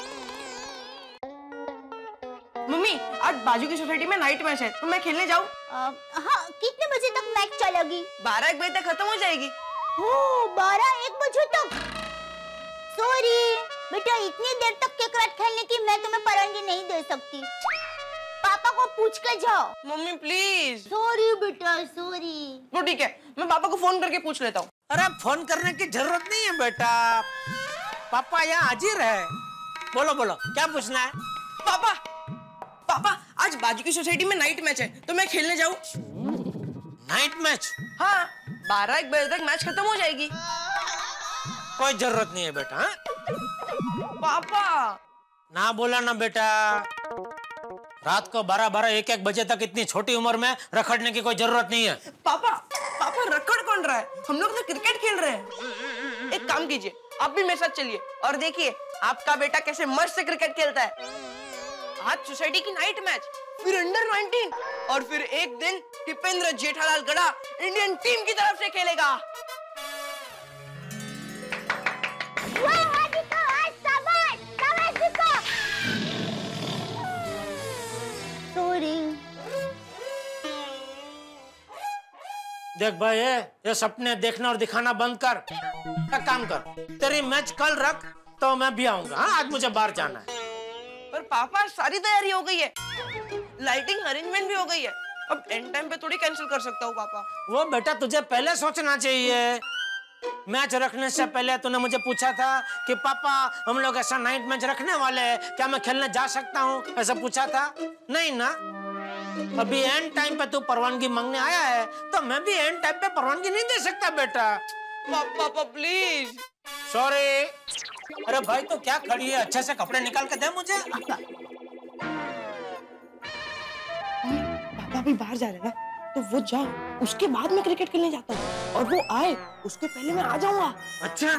Mummy आज बाजू की सोसाइटी में नाइट मैच है, तो मैं खेलने जाऊँ? हाँ, कितने बजे तक मैच चलेगी? बारह एक बजे तक खत्म हो जाएगी। ओ, बारह एक बजे तक? सॉरी बेटा, इतनी देर तक क्रिकेट खेलने की मैं तुम्हें परवानगी नहीं दे सकती। पापा को पूछ के जाओ। Mummy please. सॉरी बेटा, सॉरी। तो ठीक है, मैं पापा को फोन करके पूछ लेता हूँ। अरे फोन करने की जरूरत नहीं है बेटा, पापा यहाँ हाजिर है। बोलो बोलो, क्या पूछना है? पापा पापा आज बाजू की सोसाइटी में नाइट मैच है, तो मैं खेलने जाऊँ? Night match? हाँ, बारह एक बजे तक मैच खत्म हो जाएगी। कोई जरूरत नहीं है बेटा। हाँ? पापा ना बोला ना बेटा, रात को बारह बारह एक एक बजे तक इतनी छोटी उम्र में रखड़ने की कोई जरूरत नहीं है। पापा पापा रखड़ कौन रहा है, हम लोग तो क्रिकेट खेल रहे हैं। एक काम कीजिए, आप भी मेरे साथ चलिए और देखिए आपका बेटा कैसे मस्त से क्रिकेट खेलता है। आज सोसाइटी की नाइट मैच, फिर अंडर नाइनटीन, और फिर एक दिन टिपेंद्र जेठालाल गड़ा इंडियन टीम की तरफ से खेलेगा। देख भाई, ये ये सपने देखना और दिखाना बंद कर। एक काम कर, तेरी मैच कल रख तो मैं भी आऊंगा। हाँ आज मुझे बाहर जाना है। पर पापा सारी तैयारी हो गई है, लाइटिंग अरेंजमेंट भी हो गई है, अब एंड टाइम पे थोड़ी कैंसिल कर सकता हूँ पापा। वो बेटा तुझे पहले सोचना चाहिए। मैच रखने से पहले तूने मुझे पूछा था कि पापा हम लोग ऐसा नाइट मैच रखने वाले हैं, क्या मैं खेलने जा सकता हूँ, ऐसा पूछा था? नहीं ना। अभी एंड टाइम पे तू परवानगी मांगने आया है तो मैं भी एंड टाइम पे परवानगी नहीं दे सकता बेटा। पापा प्लीज। सॉरी। अरे भाई तो क्या खड़ी है, अच्छे से कपड़े निकाल के दे मुझे। पापा भी बाहर जा रहे ना, तो वो जाओ, उसके बाद मैं क्रिकेट खेलने जाता हूँ और वो आए उसके पहले मैं आ जाऊंगा। अच्छा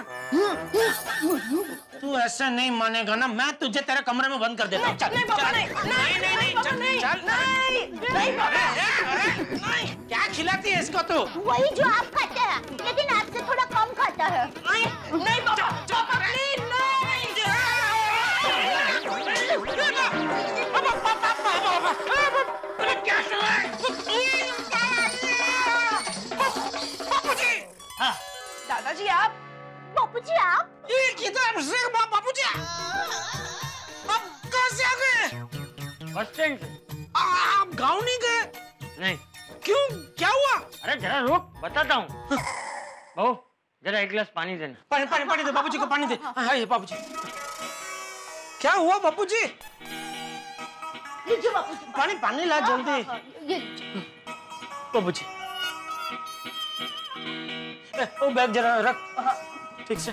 तू ऐसा नहीं मानेगा ना, मैं तुझे तेरे कमरे में बंद कर देता हूँ। नहीं पापा नहीं नहीं नहीं नहीं पापा नहीं नहीं नहीं पापा नहीं। क्या खिलाती है इसको तू? वही जो आप खाते हैं, लेकिन आपसे थोड़ा कम खाता है। नहीं पापा पापा प्लीज हाँ। दादाजी आप बापूजी आप ये किधर से बापूजी आप कहाँ से आ गए? बस स्टैंड से। आप गाँव नहीं गए? नहीं। क्यों, क्या हुआ? अरे जरा रुक, बताता हूँ। बहू जरा एक गिलास पानी देना। पानी पानी पानी दे बापूजी को, पानी दे। हाँ ये बापूजी। क्या हुआ बापूजी? लीजिए बापूजी पानी पानी ला जल्दी। ये लीजिए बापूजी। वो बैग जरा रख ठीक से।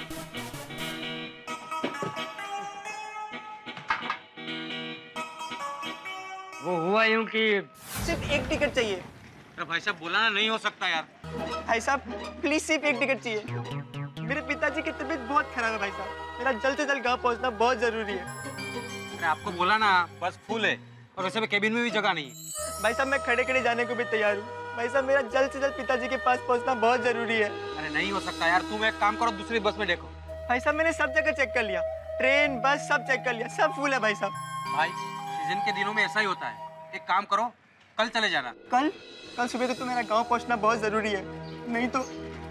वो हुआ यूं कि सिर्फ एक टिकट चाहिए। अरे भाई साहब बोला ना, नहीं हो सकता यार। भाई साहब प्लीज सिर्फ एक टिकट चाहिए। मेरे पिताजी की तबीयत बहुत खराब है भाई साहब, मेरा जल्द से जल्द गाँव पहुंचना बहुत जरूरी है। अरे आपको बोला ना, बस फुल है और वैसे भी केबिन में भी जगह नहीं है। भाई साहब मैं खड़े खड़े जाने को भी तैयार हूँ। भाई साहब मेरा जल्द से जल्द पिताजी के पास पहुंचना बहुत जरूरी है। अरे नहीं हो सकता यार, तुम एक काम करो, दूसरी बस में देखो। भाई साहब मैंने सब जगह चेक कर लिया, ट्रेन बस सब चेक कर लिया, सब फुल है भाई साहब। भाई सीजन के दिनों में ऐसा ही होता है, एक काम करो कल चले जाना। कल कल सुबह तो मेरा गांव पहुंचना बहुत जरूरी है, नहीं तो।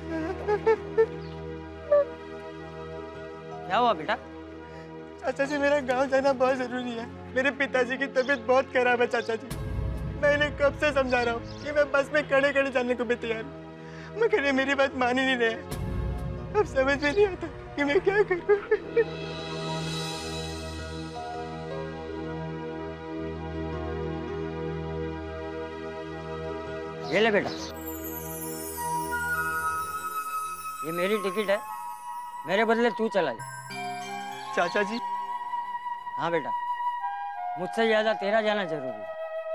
क्या हुआ बेटा? चाचा जी मेरा गांव जाना बहुत जरूरी है, मेरे पिताजी की तबीयत बहुत खराब है चाचा जी। मैं इन्हें कब से समझा रहा हूँ कि मैं बस में खड़े खड़े जाने को भी तैयार हूँ, मगर ये मेरी बात मान ही नहीं रहे। अब समझ में नहीं आता कि मैं क्या करूँ। ये ले बेटा, ये मेरी टिकट है, मेरे बदले तू चला जा। चाचा जी? हाँ बेटा, मुझसे ज्यादा तेरा जाना जरूरी है।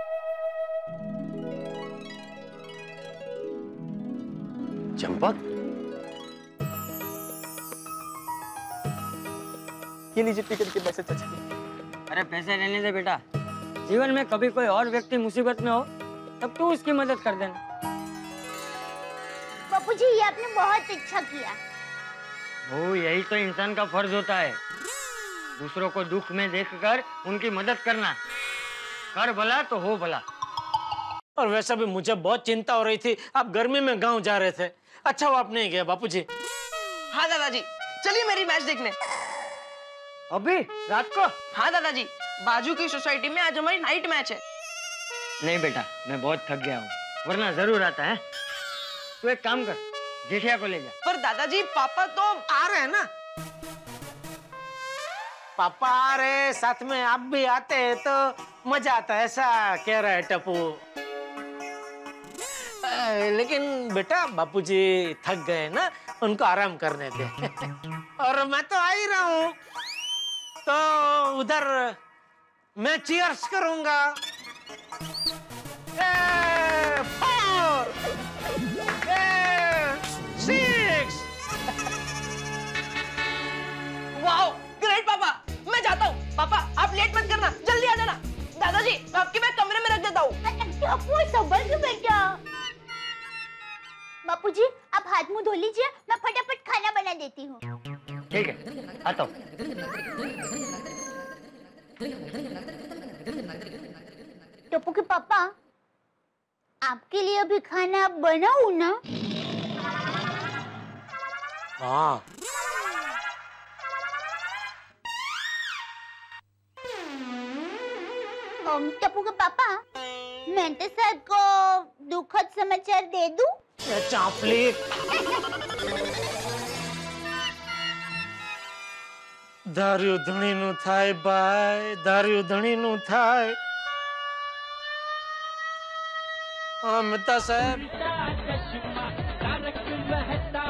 चंपक, ये लीजिए टिकट के पैसे चाचा जी। अरे पैसे रहने दे बेटा, जीवन में कभी कोई और व्यक्ति मुसीबत में हो तब तू उसकी मदद कर देना। बापूजी ये आपने बहुत अच्छा किया। वो यही तो इंसान का फर्ज होता है, दूसरों को दुख में देखकर उनकी मदद करना। कर भला तो हो भला। और वैसे भी मुझे बहुत चिंता हो रही थी, आप गर्मी में गांव जा रहे थे, अच्छा वो आप नहीं गए बापूजी। हाँ दादाजी, चलिए मेरी मैच देखने। अभी रात को? हाँ दादाजी, बाजू की सोसाइटी में आज हमारी नाइट मैच है। नहीं बेटा, मैं बहुत थक गया हूँ, वरना जरूर आता है। तू एक काम कर, जेठिया को ले जा। पर दादाजी पापा तो आ रहे हैं ना। पापा आ रहे, साथ में आप भी आते तो मजा आता है, ऐसा कह रहा है टप्पू। लेकिन बेटा बापूजी थक गए ना, उनको आराम करने दे। और मैं तो आ ही रहा हूँ, तो उधर मैं चीयर्स करूंगा। A, four, A, six. Wow, great papa, मैं जाता हूँ। पापा आप लेट मत करना, जल्दी आ जाना। दादाजी आपकी मैं कमरे में रख देता हूँ। सबर से बेटा। बापूजी आप हाथ मुंह धो लीजिए, मैं फटाफट खाना बना देती हूँ। ठीक है, आता हूँ। टप्पू के पापा, आपके लिए अभी खाना बनाऊं ना? हाँ। टप्पू के पापा, मेंटे साहब को दुखद समाचार दे दूं? चापली। ધાર્યું ધણીનું થાય ભાઈ, ધાર્યું ધણીનું થાય. હા મહેતા સાહેબ.